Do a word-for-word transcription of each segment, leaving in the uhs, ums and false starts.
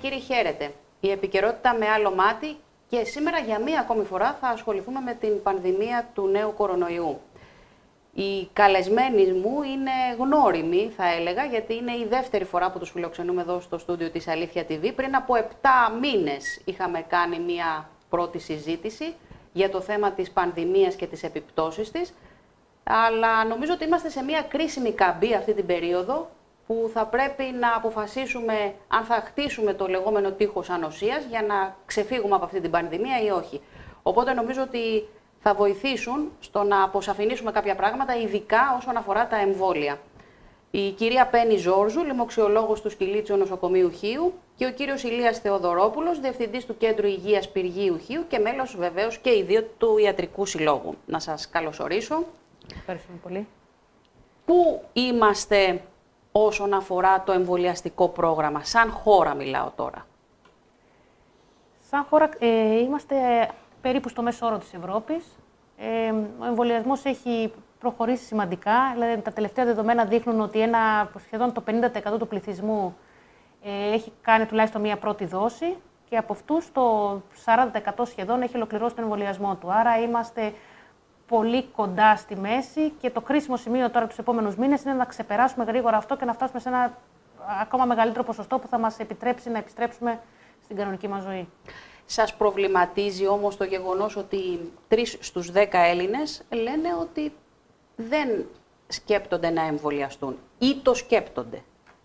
κύριοι, χαίρετε. Η επικαιρότητα με άλλο μάτι και σήμερα για μία ακόμη φορά θα ασχοληθούμε με την πανδημία του νέου κορονοϊού. Οι καλεσμένοι μου είναι γνώριμοι, θα έλεγα, γιατί είναι η δεύτερη φορά που τους φιλοξενούμε εδώ στο στούντιο της Αλήθεια τι βι. Πριν από επτά μήνες είχαμε κάνει μία πρώτη συζήτηση για το θέμα της πανδημίας και τις επιπτώσεις της. Αλλά νομίζω ότι είμαστε σε μία κρίσιμη καμπή αυτή την περίοδο, που θα πρέπει να αποφασίσουμε αν θα χτίσουμε το λεγόμενο τείχος ανοσίας για να ξεφύγουμε από αυτή την πανδημία ή όχι. Οπότε νομίζω ότι θα βοηθήσουν στο να αποσαφηνίσουμε κάποια πράγματα, ειδικά όσον αφορά τα εμβόλια. Η κυρία Πέννη Ζόρζου, λοιμοξιολόγος του Σκυλίτσιου Νοσοκομείου Χίου, και ο κύριος Ηλίας Θεοδωρόπουλος, διευθυντής του Κέντρου Υγείας Πυργίου Χίου και μέλος βεβαίως και οι δύο του Ιατρικού Συλλόγου. Να σας καλωσορίσω. Ευχαριστούμε πολύ. Πού είμαστε όσον αφορά το εμβολιαστικό πρόγραμμα, σαν χώρα μιλάω τώρα? Σαν χώρα ε, είμαστε περίπου στο μέσο όρο της Ευρώπης. Ε, ο εμβολιασμός έχει προχωρήσει σημαντικά. Δηλαδή, τα τελευταία δεδομένα δείχνουν ότι ένα, σχεδόν το πενήντα τοις εκατό του πληθυσμού ε, έχει κάνει τουλάχιστον μία πρώτη δόση και από αυτούς το σαράντα τοις εκατό σχεδόν έχει ολοκληρώσει τον εμβολιασμό του. Άρα είμαστε πολύ κοντά στη μέση και το κρίσιμο σημείο τώρα τους επόμενους μήνες είναι να ξεπεράσουμε γρήγορα αυτό και να φτάσουμε σε ένα ακόμα μεγαλύτερο ποσοστό που θα μας επιτρέψει να επιστρέψουμε στην κανονική μας ζωή. Σας προβληματίζει όμως το γεγονός ότι τρεις στους δέκα Έλληνες λένε ότι δεν σκέπτονται να εμβολιαστούν ή το σκέπτονται?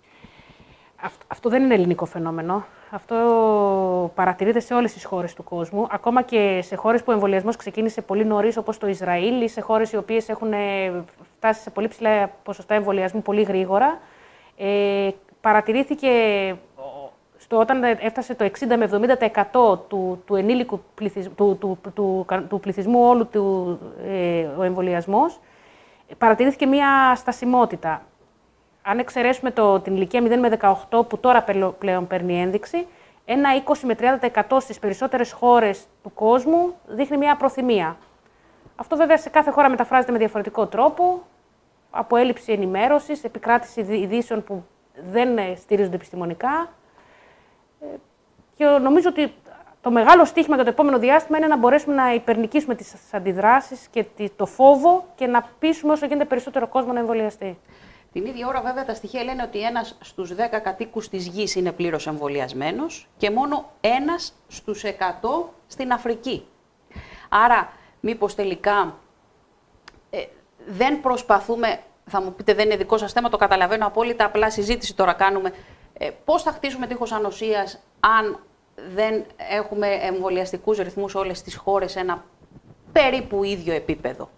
Αυτό δεν είναι ελληνικό φαινόμενο. Αυτό παρατηρείται σε όλες τις χώρες του κόσμου. Ακόμα και σε χώρες που ο εμβολιασμός ξεκίνησε πολύ νωρίς, όπως το Ισραήλ, ή σε χώρες οι οποίες έχουν φτάσει σε πολύ ψηλά ποσοστά εμβολιασμού πολύ γρήγορα. Ε, παρατηρήθηκε στο, όταν έφτασε το εξήντα με εβδομήντα τοις εκατό του, του ενήλικου πληθυσμού, του, του, του, του, του πληθυσμού όλου του, ε, ο εμβολιασμός, παρατηρήθηκε μια στασιμότητα. Αν εξαιρέσουμε το, την ηλικία μηδέν με δεκαοκτώ που τώρα πλέον παίρνει ένδειξη, ένα είκοσι με τριάντα τοις εκατό στις περισσότερες χώρες του κόσμου δείχνει μια προθυμία. Αυτό βέβαια σε κάθε χώρα μεταφράζεται με διαφορετικό τρόπο, από έλλειψη ενημέρωσης, επικράτηση ειδήσεων που δεν στηρίζονται επιστημονικά. Και νομίζω ότι το μεγάλο στίχημα για το επόμενο διάστημα είναι να μπορέσουμε να υπερνικήσουμε τις αντιδράσεις και το φόβο και να πείσουμε όσο γίνεται περισσότερο κόσμο να εμβολιαστεί. Την ίδια ώρα, βέβαια, τα στοιχεία λένε ότι ένας στους δέκα κατοίκους της γης είναι πλήρως εμβολιασμένος και μόνο ένας στους εκατό στην Αφρική. Άρα, μήπως τελικά ε, δεν προσπαθούμε, θα μου πείτε δεν είναι δικό σας θέμα, το καταλαβαίνω απόλυτα, απλά συζήτηση τώρα κάνουμε, ε, πώς θα χτίσουμε τείχος ανοσίας αν δεν έχουμε εμβολιαστικούς ρυθμούς όλες τις χώρες σε ένα περίπου ίδιο επίπεδο?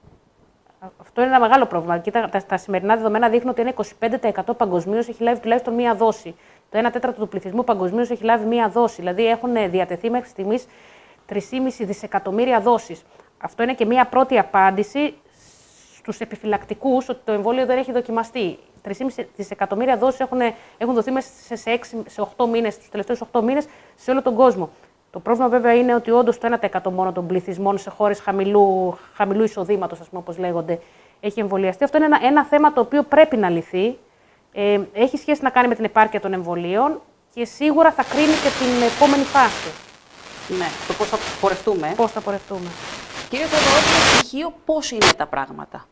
Αυτό είναι ένα μεγάλο πρόβλημα. Κοίτα, τα, τα σημερινά δεδομένα δείχνουν ότι ένα είκοσι πέντε τοις εκατό παγκοσμίως έχει λάβει τουλάχιστον μία δόση. Το ένα τέταρτο του πληθυσμού παγκοσμίως έχει λάβει μία δόση. Δηλαδή έχουν διατεθεί μέχρι στιγμής τρία κόμμα πέντε δισεκατομμύρια δόσεις. Αυτό είναι και μία πρώτη απάντηση στους επιφυλακτικούς ότι το εμβόλιο δεν έχει δοκιμαστεί. τρία κόμμα πέντε δισεκατομμύρια δόσεις έχουν, έχουν δοθεί μέσα σε, έξι, σε οκτώ μήνες, στους τελευταίους οκτώ μήνες σε όλο τον κόσμο. Το πρόβλημα βέβαια είναι ότι όντως το ένα τοις εκατό μόνο των πληθυσμών σε χώρες χαμηλού, χαμηλού εισοδήματος, ας πούμε, όπως λέγονται, έχει εμβολιαστεί. Αυτό είναι ένα, ένα θέμα το οποίο πρέπει να λυθεί. Ε, έχει σχέση να κάνει με την επάρκεια των εμβολίων και σίγουρα θα κρίνει και την επόμενη φάση. Ναι, το πώς θα πορευτούμε. Πώς θα πορευτούμε. Κύριε Θεοδωρόπουλο, στοιχείο πώς είναι τα πράγματα?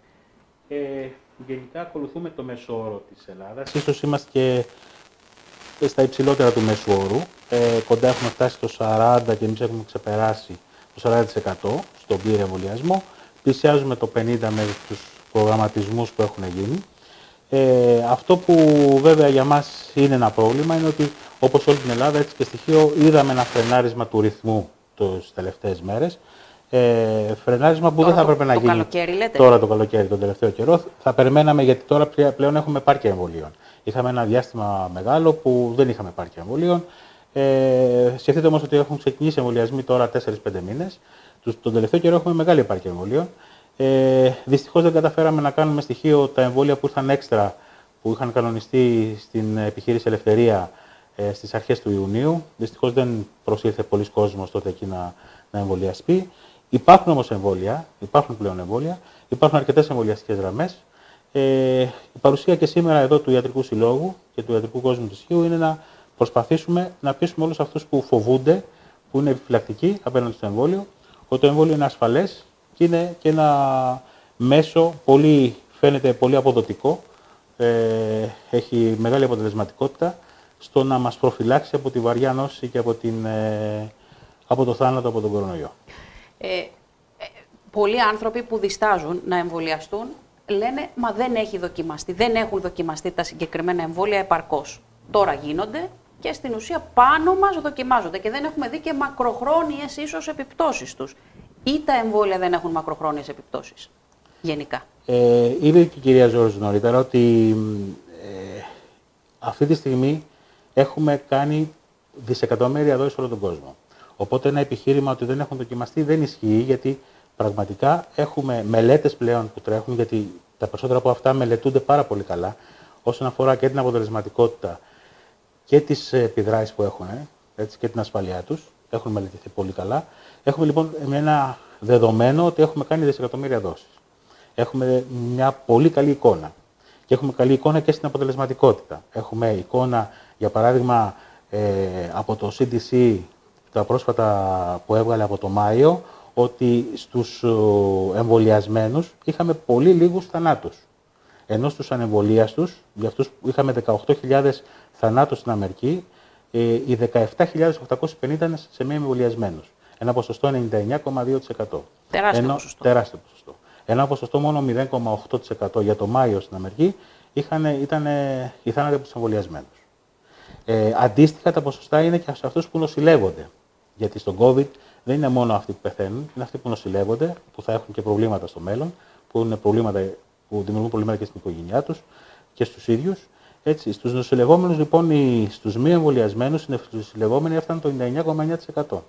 Ε, γενικά ακολουθούμε το μέσο όρο της Ελλάδας. Ίσως είμαστε και στα υψηλότερα του μέσου όρου. Ε, κοντά έχουμε φτάσει στο σαράντα τοις εκατό και εμείς έχουμε ξεπεράσει το σαράντα τοις εκατό στον πλήρη εμβολιασμό. Πλησιάζουμε το πενήντα τοις εκατό με τους προγραμματισμούς που έχουν γίνει. Ε, αυτό που βέβαια για μας είναι ένα πρόβλημα είναι ότι όπως όλη την Ελλάδα, έτσι και στοιχείο, είδαμε ένα φρενάρισμα του ρυθμού τις τελευταίες μέρες. Ε, φρενάρισμα που τώρα δεν θα έπρεπε να γίνει καλοκαίρι, λέτε. Τώρα το καλοκαίρι, τον τελευταίο καιρό. Θα περιμέναμε, γιατί τώρα πλέον έχουμε επάρκεια εμβολίων. Είχαμε ένα διάστημα μεγάλο που δεν είχαμε επάρκεια εμβολίων. Ε, σκεφτείτε όμως ότι έχουν ξεκινήσει εμβολιασμοί τώρα τέσσερα πέντε μήνες. Τον τελευταίο καιρό έχουμε μεγάλη επάρκεια εμβολίων. Ε, δυστυχώς δεν καταφέραμε να κάνουμε στοιχείο τα εμβόλια που ήρθαν έξτρα, που είχαν κανονιστεί στην επιχείρηση Ελευθερία ε, στις αρχές του Ιουνίου. Δυστυχώς δεν προσήλθε πολλοί κόσμος τότε εκεί να, να εμβολιαστεί. Υπάρχουν όμως εμβόλια, υπάρχουν πλέον εμβόλια, υπάρχουν αρκετές εμβολιαστικές γραμμές. Ε, η παρουσία και σήμερα εδώ του Ιατρικού Συλλόγου και του Ιατρικού Κόσμου της Χίου είναι να προσπαθήσουμε να πείσουμε όλους αυτούς που φοβούνται, που είναι επιφυλακτικοί απέναντι στο εμβόλιο, ότι το εμβόλιο είναι ασφαλές και είναι και ένα μέσο πολύ, φαίνεται πολύ αποδοτικό, ε, έχει μεγάλη αποτελεσματικότητα στο να μας προφυλάξει από τη βαριά νόση και από, την, ε, από το θάνατο από τον κορονοϊό. Ε, ε, πολλοί άνθρωποι που διστάζουν να εμβολιαστούν λένε «μα δεν έχει δοκιμαστεί, δεν έχουν δοκιμαστεί τα συγκεκριμένα εμβόλια επαρκώς». Τώρα γίνονται και στην ουσία πάνω μας δοκιμάζονται και δεν έχουμε δει και μακροχρόνιες ίσως επιπτώσεις τους. Ή τα εμβόλια δεν έχουν μακροχρόνιες επιπτώσεις γενικά. Ε, είπε και η κυρία Ζόρζου νωρίτερα ότι ε, αυτή τη στιγμή έχουμε κάνει δισεκατομμύρια δόσεις σε όλο τον κόσμο. Οπότε ένα επιχείρημα ότι δεν έχουν δοκιμαστεί δεν ισχύει, γιατί πραγματικά έχουμε μελέτες πλέον που τρέχουν, γιατί τα περισσότερα από αυτά μελετούνται πάρα πολύ καλά όσον αφορά και την αποτελεσματικότητα και τις επιδράσεις που έχουν, έτσι, και την ασφαλειά τους. Έχουν μελετηθεί πολύ καλά. Έχουμε λοιπόν ένα δεδομένο ότι έχουμε κάνει δισεκατομμύρια δόσεις. Έχουμε μια πολύ καλή εικόνα. Και έχουμε καλή εικόνα και στην αποτελεσματικότητα. Έχουμε εικόνα, για παράδειγμα, ε, από το σι ντι σι, τα πρόσφατα που έβγαλε από το Μάιο, ότι στους εμβολιασμένους είχαμε πολύ λίγους θανάτους. Ενώ στους ανεμβολίαστους, για αυτούς που είχαμε δεκαοκτώ χιλιάδες θανάτους στην Αμερική, ε, οι δεκαεπτά χιλιάδες οκτακόσιοι πενήντα είναι σε μη εμβολιασμένους. Ένα ποσοστό ενενήντα εννέα κόμμα δύο τοις εκατό. Τεράστιο Ενώ, ποσοστό. Τεράστιο ποσοστό. Ένα ποσοστό μόνο μηδέν κόμμα οκτώ τοις εκατό για το Μάιο στην Αμερική είχαν, ήταν οι θάνατοι από τους εμβολιασμένους. Ε, αντίστοιχα, τα ποσοστά είναι και σε αυτούς που νοσηλεύονται. Γιατί στον COVID δεν είναι μόνο αυτοί που πεθαίνουν, είναι αυτοί που νοσηλεύονται, που θα έχουν και προβλήματα στο μέλλον, που, είναι προβλήματα, που δημιουργούν προβλήματα και στην οικογένειά τους και στους ίδιους. Έτσι, στους νοσηλευόμενους, λοιπόν, οι, στους μη εμβολιασμένους, οι νοσηλευόμενοι έφταναν το ενενήντα εννέα κόμμα εννέα τοις εκατό.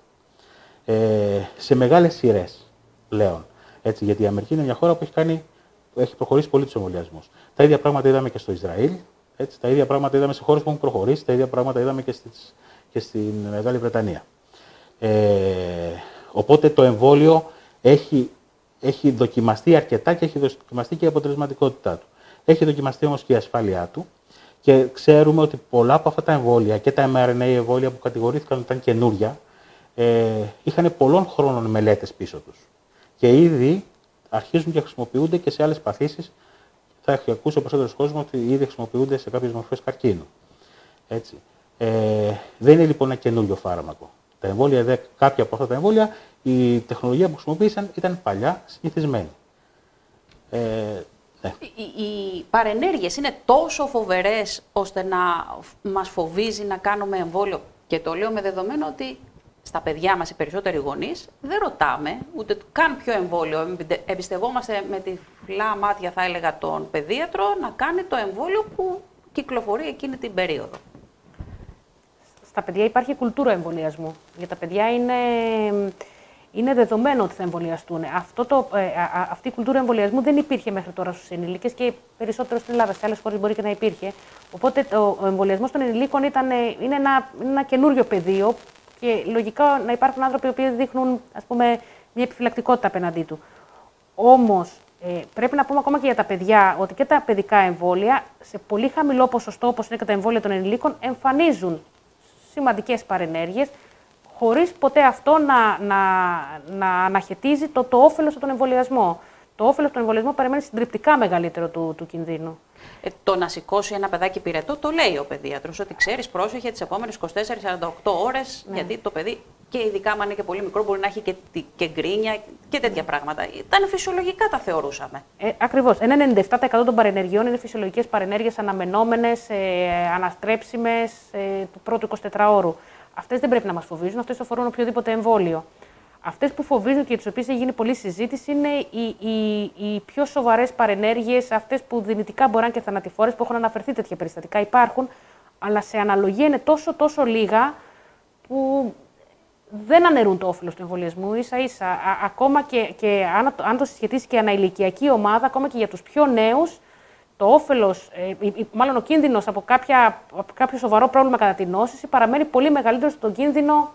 Ε, σε μεγάλες σειρές πλέον. Έτσι, γιατί η Αμερική είναι μια χώρα που έχει, κάνει, που έχει προχωρήσει πολύ τους εμβολιασμούς. Τα ίδια πράγματα είδαμε και στο Ισραήλ, έτσι, τα ίδια πράγματα είδαμε σε χώρες που έχουν προχωρήσει, τα ίδια πράγματα είδαμε και, στις, και στην Μεγάλη Βρετανία. Ε, οπότε το εμβόλιο έχει, έχει δοκιμαστεί αρκετά και έχει δοκιμαστεί και η αποτελεσματικότητά του. Έχει δοκιμαστεί όμως και η ασφάλειά του και ξέρουμε ότι πολλά από αυτά τα εμβόλια και τα εμ αρ εν έι εμβόλια που κατηγορήθηκαν ότι ήταν καινούρια, ε, είχαν πολλών χρόνων μελέτες πίσω τους. Και ήδη αρχίζουν και χρησιμοποιούνται και σε άλλες παθήσεις. Θα έχει ακούσει ο περισσότερος κόσμος ότι ήδη χρησιμοποιούνται σε κάποιες μορφές καρκίνου. Έτσι. Ε, δεν είναι λοιπόν ένα καινούριο φάρμακο. Τα εμβόλια, κάποια από αυτά τα εμβόλια, η τεχνολογία που χρησιμοποίησαν ήταν παλιά, συνηθισμένη. Ε, ναι. Οι, οι παρενέργειες είναι τόσο φοβερές ώστε να μας φοβίζει να κάνουμε εμβόλιο. Και το λέω με δεδομένο ότι στα παιδιά μας οι περισσότεροι γονείς δεν ρωτάμε ούτε καν ποιο εμβόλιο. Εμπιστευόμαστε με τυφλά μάτια, θα έλεγα, τον παιδίατρο να κάνει το εμβόλιο που κυκλοφορεί εκείνη την περίοδο. Στα παιδιά υπάρχει κουλτούρα εμβολιασμού. Για τα παιδιά είναι, είναι δεδομένο ότι θα εμβολιαστούν. Αυτό το, ε, α, αυτή η κουλτούρα εμβολιασμού δεν υπήρχε μέχρι τώρα στους ενήλικες και περισσότερο στην Ελλάδα. Σε άλλες χώρες μπορεί και να υπήρχε. Οπότε το, ο εμβολιασμός των ενηλίκων ήταν, είναι ένα, ένα καινούριο πεδίο και λογικά να υπάρχουν άνθρωποι που δείχνουν, ας πούμε, μια επιφυλακτικότητα απέναντί του. Όμως, ε, πρέπει να πούμε ακόμα και για τα παιδιά ότι και τα παιδικά εμβόλια σε πολύ χαμηλό ποσοστό, όπως είναι και τα εμβόλια των ενηλίκων, εμφανίζουν σημαντικές παρενέργειες, χωρίς ποτέ αυτό να, να, να αναχαιτίζει το, το όφελος από τον εμβολιασμό. Το όφελος από τον εμβολιασμό παραμένει συντριπτικά μεγαλύτερο του, του κινδύνου. Ε, το να σηκώσει ένα παιδάκι πυρετό, το λέει ο παιδίατρος, ότι ξέρεις, πρόσεχε τις επόμενες είκοσι τέσσερις με σαράντα οκτώ ώρες, ναι. Γιατί το παιδί, και ειδικά αν είναι και πολύ μικρό, μπορεί να έχει και, και γκρίνια και τέτοια πράγματα. Ήταν φυσιολογικά, τα θεωρούσαμε. Ε, ακριβώς. Ένα ενενήντα επτά τοις εκατό των παρενεργειών είναι φυσιολογικές παρενέργειες, αναμενόμενες, ε, αναστρέψιμες ε, του πρώτου εικοσιτετράωρου. Αυτές δεν πρέπει να μας φοβίζουν, αυτές αφορούν οποιοδήποτε εμβόλιο. Αυτές που φοβίζουν και για τις οποίες έχει γίνει πολλή συζήτηση είναι οι, οι, οι πιο σοβαρές παρενέργειες, αυτές που δυνητικά μπορεί να είναι και θανατηφόρες, που έχουν αναφερθεί τέτοια περιστατικά. Υπάρχουν, αλλά σε αναλογία είναι τόσο τόσο λίγα που δεν αναιρούν το όφελος του εμβολιασμού. Ίσα-ίσα, α, ακόμα και, και αν, αν το συσχετίσει και αναηλικιακή ομάδα, ακόμα και για τους πιο νέους, το όφελος, ε, μάλλον ο κίνδυνος από, κάποια, από κάποιο σοβαρό πρόβλημα κατά την νόσηση παραμένει πολύ μεγαλύτερο στον κίνδυνο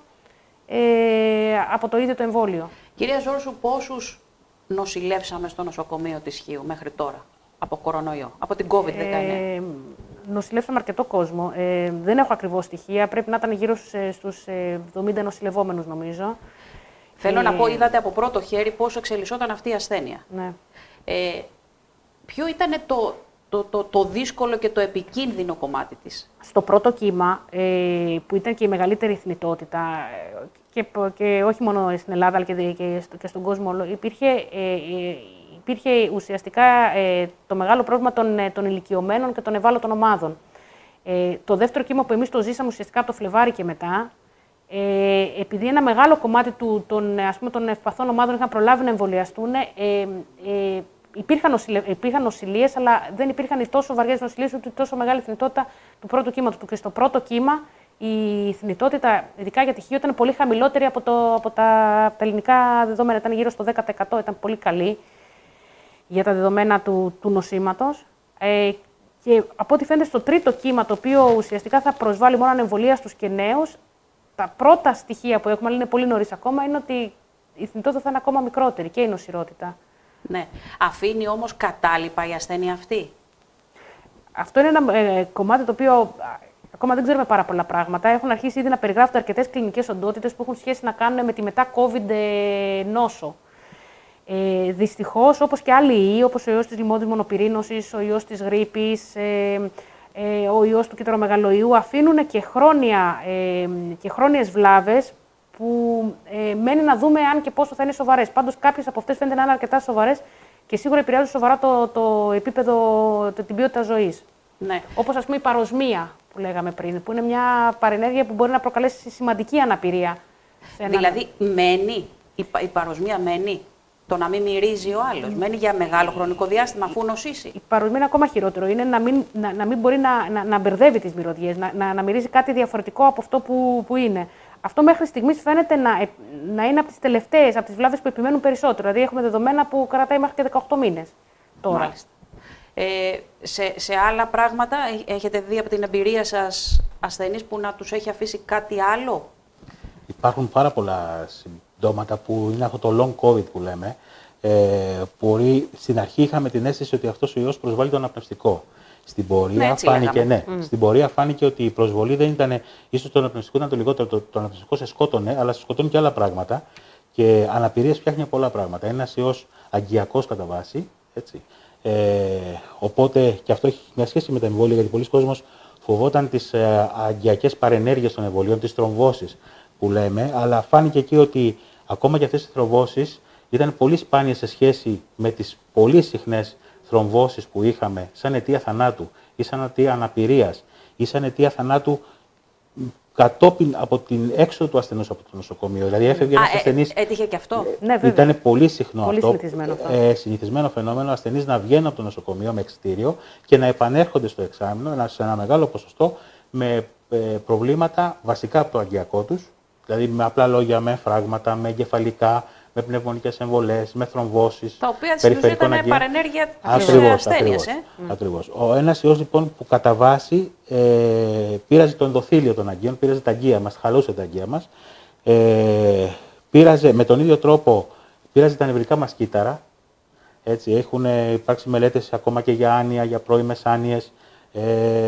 ε, από το ίδιο το εμβόλιο. Κυρία Ζόρζου, πόσους νοσηλεύσαμε στο νοσοκομείο της Χίου μέχρι τώρα από κορονοϊό, από την κόβιντ δεκαεννέα? Ε, νοσηλεύσαμε αρκετό κόσμο. Ε, δεν έχω ακριβώς στοιχεία. Πρέπει να ήταν γύρω στους εβδομήντα νοσηλευόμενους, νομίζω. Θέλω ε... να πω, είδατε από πρώτο χέρι πόσο εξελισσόταν αυτή η ασθένεια. Ναι. Ε, ποιο ήταν το, το, το, το δύσκολο και το επικίνδυνο κομμάτι της? Στο πρώτο κύμα, ε, που ήταν και η μεγαλύτερη θνητότητα, και, και όχι μόνο στην Ελλάδα, αλλά και, και, και στον κόσμο όλο, υπήρχε, ε, ε, υπήρχε ουσιαστικά ε, το μεγάλο πρόβλημα των, των ηλικιωμένων και των ευάλωτων ομάδων. Ε, το δεύτερο κύμα που εμείς το ζήσαμε ουσιαστικά από το Φλεβάρι και μετά, ε, επειδή ένα μεγάλο κομμάτι του, των, ας πούμε, των ευπαθών ομάδων είχαν προλάβει να εμβολιαστούν, ε, ε, υπήρχαν, νοσηλε, υπήρχαν νοσηλίες, αλλά δεν υπήρχαν τόσο βαριές νοσηλίες, ούτε τόσο μεγάλη θνητότητα του πρώτου κύματος. Και στο πρώτο κύμα η θνητότητα, ειδικά για τυχείο, ήταν πολύ χαμηλότερη από, το, από τα, από τα ελληνικά δεδομένα. Ήταν γύρω στο δέκα τοις εκατό, ήταν πολύ καλή για τα δεδομένα του, του νοσήματος. Ε, και από ό,τι φαίνεται στο τρίτο κύμα, το οποίο ουσιαστικά θα προσβάλλει μόνο ανεμβολίαστους και νέους, τα πρώτα στοιχεία που έχουμε, αλλά είναι πολύ νωρίς ακόμα, είναι ότι η θνητότητα θα είναι ακόμα μικρότερη και η νοσηρότητα. Ναι. Αφήνει όμως κατάλοιπα η ασθένεια αυτή? Αυτό είναι ένα ε, κομμάτι το οποίο ακόμα δεν ξέρουμε πάρα πολλά πράγματα. Έχουν αρχίσει ήδη να περιγράφονται αρκετές κλινικές οντότητες που έχουν σχέση να κάνουν με τη μετά-COVID ε, νόσο. Ε, δυστυχώς, όπως και άλλοι ιοί, όπως ο ιός της λιμώδης μονοπυρήνωσης, ο ιός της γρίπης, ε, ε, ο ιός του κυτρομεγαλοϊού, αφήνουν και, χρόνια, ε, και χρόνιες βλάβες που ε, μένει να δούμε αν και πόσο θα είναι σοβαρές. Πάντως, κάποιες από αυτές φαίνεται να είναι αρκετά σοβαρές και σίγουρα επηρεάζουν σοβαρά το, το επίπεδο, το, την ποιότητα ζωής. Ναι. Όπως, ας πούμε, η παροσμία που λέγαμε πριν, που είναι μια παρενέργεια που μπορεί να προκαλέσει σημαντική αναπηρία. Σε ένα... Δηλαδή, μένει, η, η παροσμία μένει, το να μην μυρίζει ο άλλος, mm. μένει για μεγάλο χρονικό διάστημα αφού νοσήσει? Η παροσμία είναι ακόμα χειρότερο, είναι να μην, να, να μην μπορεί να, να, να μπερδεύει τις μυρωδιές, να, να, να μυρίζει κάτι διαφορετικό από αυτό που, που είναι. Αυτό μέχρι στιγμής φαίνεται να, να είναι από τις τελευταίες, από τις βλάβες που επιμένουν περισσότερο. Δηλαδή, έχουμε δεδομένα που κρατάει μέχρι και δεκαοκτώ μήνες τώρα. Μάλιστα. Ε, σε, σε άλλα πράγματα, έχετε δει από την εμπειρία σας ασθενείς που να τους έχει αφήσει κάτι άλλο? Υπάρχουν πάρα πολλά συμπτώματα που είναι αυτό το long COVID που λέμε. Ε, μπορεί, στην αρχή είχαμε την αίσθηση ότι αυτός ο ιός προσβάλλει το αναπνευστικό. Στην πορεία, ναι, φάνηκε, ναι, mm. στην πορεία φάνηκε ότι η προσβολή δεν ήταν, ίσως το αναπνευστικό ήταν το λιγότερο, το, το αναπνευστικό σε σκότωνε, αλλά σε σκοτώνει και άλλα πράγματα. Και αναπηρίες φτιάχνει πολλά πράγματα. Είναι ένας ιός αγκιακός κατά βάση, έτσι. Ε, οπότε και αυτό έχει μια σχέση με τα εμβόλια, γιατί πολλοί κόσμος φοβόταν τις ε, αγκιακές παρενέργειες των εμβολίων, τις θρομβώσεις που λέμε, αλλά φάνηκε εκεί ότι ακόμα και αυτές οι θρομβώσεις ήταν πολύ σπάνιες σε σχέση με τις πολύ συχνές θρομβώσεις που είχαμε σαν αιτία θανάτου ή σαν αιτία αναπηρίας ή σαν αιτία θανάτου κατόπιν από την έξοδο του ασθενούς από το νοσοκομείο. Δηλαδή έφευγε ένας ασθενής. Έτυχε και αυτό. Ναι, ήταν πολύ συχνό πολύ αυτό. Συνηθισμένο, αυτό. Ε, συνηθισμένο φαινόμενο ασθενείς να βγαίνουν από το νοσοκομείο με εξιτήριο και να επανέρχονται στο εξάμηνο σε ένα μεγάλο ποσοστό με ε, προβλήματα βασικά από το αγκιακό τους, δηλαδή με απλά λόγια, με φράγματα, με εγκεφαλικά, με πνευμονικές εμβολές, με θρομβώσεις. Τα οποία στην ουσία ήταν παρενέργεια της ασθένειας. Ε? Ακριβώς. Ο ένας ιός λοιπόν που κατά βάση ε, πήραζε το ενδοθήλιο των αγκίων, πήραζε τα αγκία μας, χαλούσε τα αγκία μας, ε, πήραζε με τον ίδιο τρόπο, πήραζε τα νευρικά μας κύτταρα. Έτσι, έχουν υπάρξει μελέτες ακόμα και για άνοια, για πρώιμες άνοιες, ε,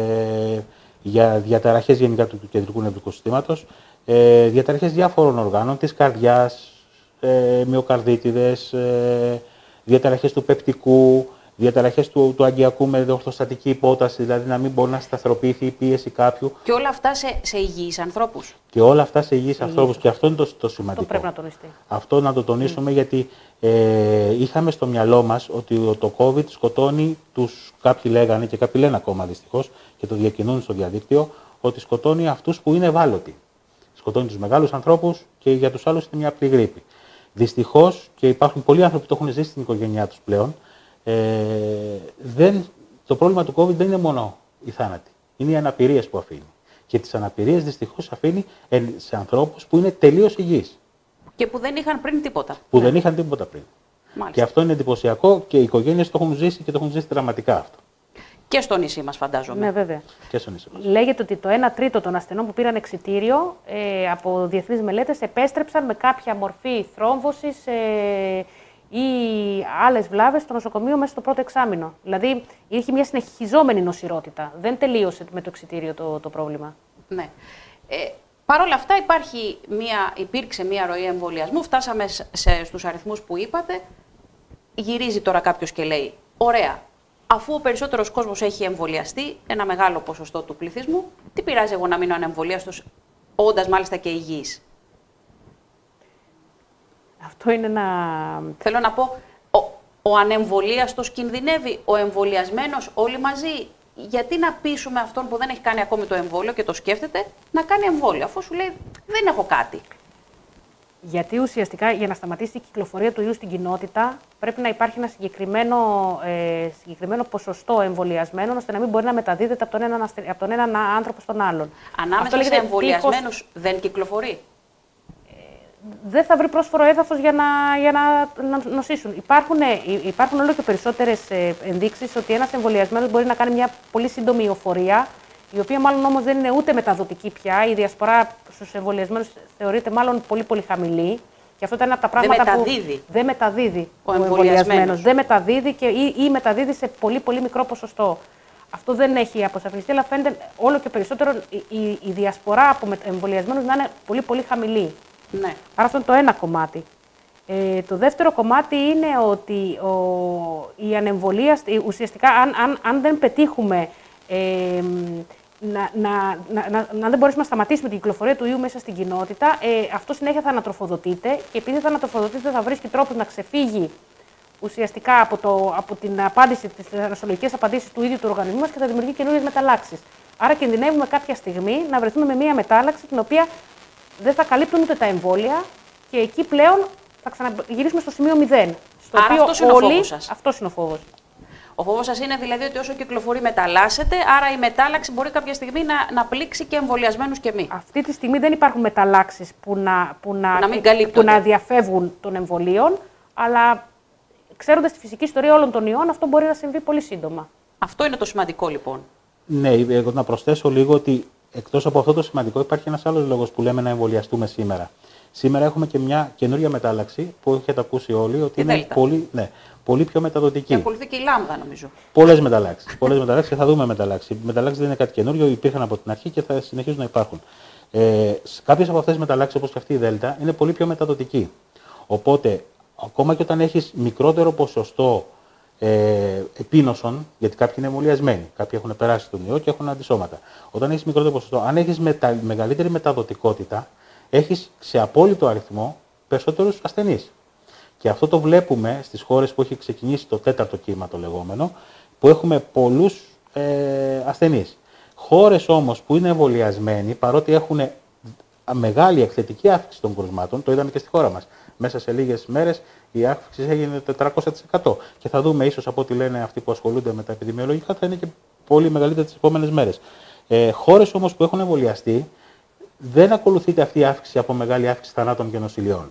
για διαταραχές γενικά του, του κεντρικού νευρικού συστήματος, ε, διαταραχές διάφορων οργάνων, της καρδιάς, Ε, μυοκαρδίτιδες, ε, διαταραχές του πεπτικού, διαταραχές του, του αγκιακού με ορθοστατική υπόταση, δηλαδή να μην μπορεί να σταθεροποιηθεί η πίεση κάποιου. Και όλα αυτά σε, σε υγιείς ανθρώπους. Και όλα αυτά σε υγιείς ανθρώπους. Και αυτό είναι το, το σημαντικό. Αυτό πρέπει να τονιστεί. Αυτό να το τονίσουμε mm. γιατί ε, είχαμε στο μυαλό μας ότι το COVID σκοτώνει τους, κάποιοι λέγανε και κάποιοι λένε ακόμα δυστυχώς και το διακινούν στο διαδίκτυο, ότι σκοτώνει αυτούς που είναι ευάλωτοι. Σκοτώνει τους μεγάλους ανθρώπους και για τους άλλους είναι μια απλή γρίπη. Δυστυχώς, και υπάρχουν πολλοί άνθρωποι που το έχουν ζήσει στην οικογένειά τους πλέον, ε, δεν, το πρόβλημα του COVID δεν είναι μόνο οι θάνατοι. Είναι οι αναπηρίες που αφήνει. Και τις αναπηρίες δυστυχώς αφήνει σε ανθρώπους που είναι τελείως υγιείς. Και που δεν είχαν πριν τίποτα. Που ναι. δεν είχαν τίποτα πριν. Μάλιστα. Και αυτό είναι εντυπωσιακό και οι οικογένειες το έχουν ζήσει και το έχουν ζήσει δραματικά αυτό. Και στο νησί μας, φαντάζομαι. Ναι, βέβαια. Και στο νησί μας. Λέγεται ότι το ένα τρίτο των ασθενών που πήραν εξιτήριο ε, από διεθνείς μελέτες επέστρεψαν με κάποια μορφή θρόμβωσης ε, ή άλλες βλάβες στο νοσοκομείο μέσα στο πρώτο εξάμηνο. Δηλαδή, είχε μια συνεχιζόμενη νοσηρότητα. Δεν τελείωσε με το εξιτήριο το, το πρόβλημα. Ναι. Ε, Παρ' όλα αυτά υπάρχει μια, υπήρξε μια ροή εμβολιασμού, φτάσαμε σε, στους αριθμούς που είπατε. Γυρίζει τώρα κάποιος και λέει, ωραία, αφού ο περισσότερος κόσμος έχει εμβολιαστεί, ένα μεγάλο ποσοστό του πληθυσμού, τι πειράζει εγώ να μείνω ανεμβολίαστος, όντας μάλιστα και υγιής? Αυτό είναι ένα... Θέλω να πω, ο, ο ανεμβολίαστος κινδυνεύει, ο εμβολιασμένος, όλοι μαζί. Γιατί να πείσουμε αυτόν που δεν έχει κάνει ακόμη το εμβόλιο και το σκέφτεται να κάνει εμβόλιο, αφού σου λέει δεν έχω κάτι? Γιατί ουσιαστικά για να σταματήσει η κυκλοφορία του ιού στην κοινότητα πρέπει να υπάρχει ένα συγκεκριμένο, ε, συγκεκριμένο ποσοστό εμβολιασμένων, ώστε να μην μπορεί να μεταδίδεται από τον έναν, από τον έναν άνθρωπο στον άλλον. Ανάμεσα σε εμβολιασμένους τείχος... δεν κυκλοφορεί. Δεν θα βρει πρόσφορο έδαφος για να, για να, να νοσήσουν. Υπάρχουν, υπάρχουν όλο και περισσότερες ενδείξεις ότι ένας εμβολιασμένος μπορεί να κάνει μια πολύ σύντομη ιωφορία, η οποία μάλλον όμως δεν είναι ούτε μεταδοτική πια. Η διασπορά στους εμβολιασμένους θεωρείται μάλλον πολύ πολύ χαμηλή. Και αυτό ήταν ένα από τα πράγματα δεν μεταδίδει. που δεν μεταδίδει ο, ο εμβολιασμένος. Δεν μεταδίδει και, ή, ή μεταδίδει σε πολύ πολύ μικρό ποσοστό. Αυτό δεν έχει αποσαφινιστεί, αλλά φαίνεται όλο και περισσότερο η, η, η διασπορά από εμβολιασμένους να είναι πολύ πολύ χαμηλή. Ναι. Άρα αυτό είναι το ένα κομμάτι. Ε, το δεύτερο κομμάτι είναι ότι ο, η ανεμβολία, ουσιαστικά αν, αν, αν δεν πετύχουμε ε, να, να, να, να, να δεν μπορέσουμε να σταματήσουμε την κυκλοφορία του ιού μέσα στην κοινότητα, ε, αυτό συνέχεια θα ανατροφοδοτείται και επειδή θα ανατροφοδοτείται θα βρίσκει τρόπους να ξεφύγει ουσιαστικά από, το, από την απάντηση, τις νοσολογικές απαντήσεις του ίδιου του οργανισμού μας και θα δημιουργεί καινούριες μεταλλάξεις. Άρα κινδυνεύουμε κάποια στιγμή να βρεθούμε με μία μετάλλαξη την οποία δεν θα καλύπτουν ούτε τα εμβόλια και εκεί πλέον θα ξαναγυρίσουμε στο σημείο μηδέν. Στο Άρα οποίο αυτός είναι όλοι... ο φόβος σας. Αυτός είναι ο φόβος. Ο φόβος σας είναι δηλαδή ότι όσο κυκλοφορεί μεταλλάσσεται, άρα η μετάλλαξη μπορεί κάποια στιγμή να, να πλήξει και εμβολιασμένους και μη. Αυτή τη στιγμή δεν υπάρχουν μεταλλάξεις που να, που να, να, μην που να διαφεύγουν των εμβολίων, αλλά ξέροντας τη φυσική ιστορία όλων των ιών, αυτό μπορεί να συμβεί πολύ σύντομα. Αυτό είναι το σημαντικό λοιπόν. Ναι, εγώ να προσθέσω λίγο ότι εκτός από αυτό το σημαντικό, υπάρχει ένας άλλος λόγος που λέμε να εμβολιαστούμε σήμερα. Σήμερα έχουμε και μια καινούρια μετάλλαξη που έχετε ακούσει όλοι ότι είναι πολύ, ναι, πολύ πιο μεταδοτική. Και ακολουθεί και η λάμδα, νομίζω. Πολλές μεταλλάξεις. Πολλές μεταλλάξεις και θα δούμε μεταλλάξεις. Οι μεταλλάξεις δεν είναι κάτι καινούριο, υπήρχαν από την αρχή και θα συνεχίζουν να υπάρχουν. Ε, κάποιες από αυτές τις μεταλλάξεις, όπως και αυτή η Δέλτα, είναι πολύ πιο μεταδοτική. Οπότε, ακόμα και όταν έχεις μικρότερο ποσοστό Ε, επίνωσων, γιατί κάποιοι είναι εμβολιασμένοι, κάποιοι έχουν περάσει τον ιό και έχουν αντισώματα. Όταν έχεις μικρότερο ποσοστό, αν έχεις μετα... μεγαλύτερη μεταδοτικότητα, έχεις σε απόλυτο αριθμό περισσότερους ασθενείς. Και αυτό το βλέπουμε στις χώρες που έχει ξεκινήσει το τέταρτο κύμα, το λεγόμενο, που έχουμε πολλούς ε, ασθενείς. Χώρες όμως που είναι εμβολιασμένοι, παρότι έχουν μεγάλη εκθετική αύξηση των κρουσμάτων, το είδαμε και στη χώρα μας. Μέσα σε λίγες μέρες η αύξηση έγινε τετρακόσια τοις εκατό. Και θα δούμε, ίσως από ό,τι λένε αυτοί που ασχολούνται με τα επιδημιολογικά, θα είναι και πολύ μεγαλύτερη τις επόμενες μέρες. Ε, χώρες όμως που έχουν εμβολιαστεί, δεν ακολουθείται αυτή η αύξηση από μεγάλη αύξηση θανάτων και νοσηλειών.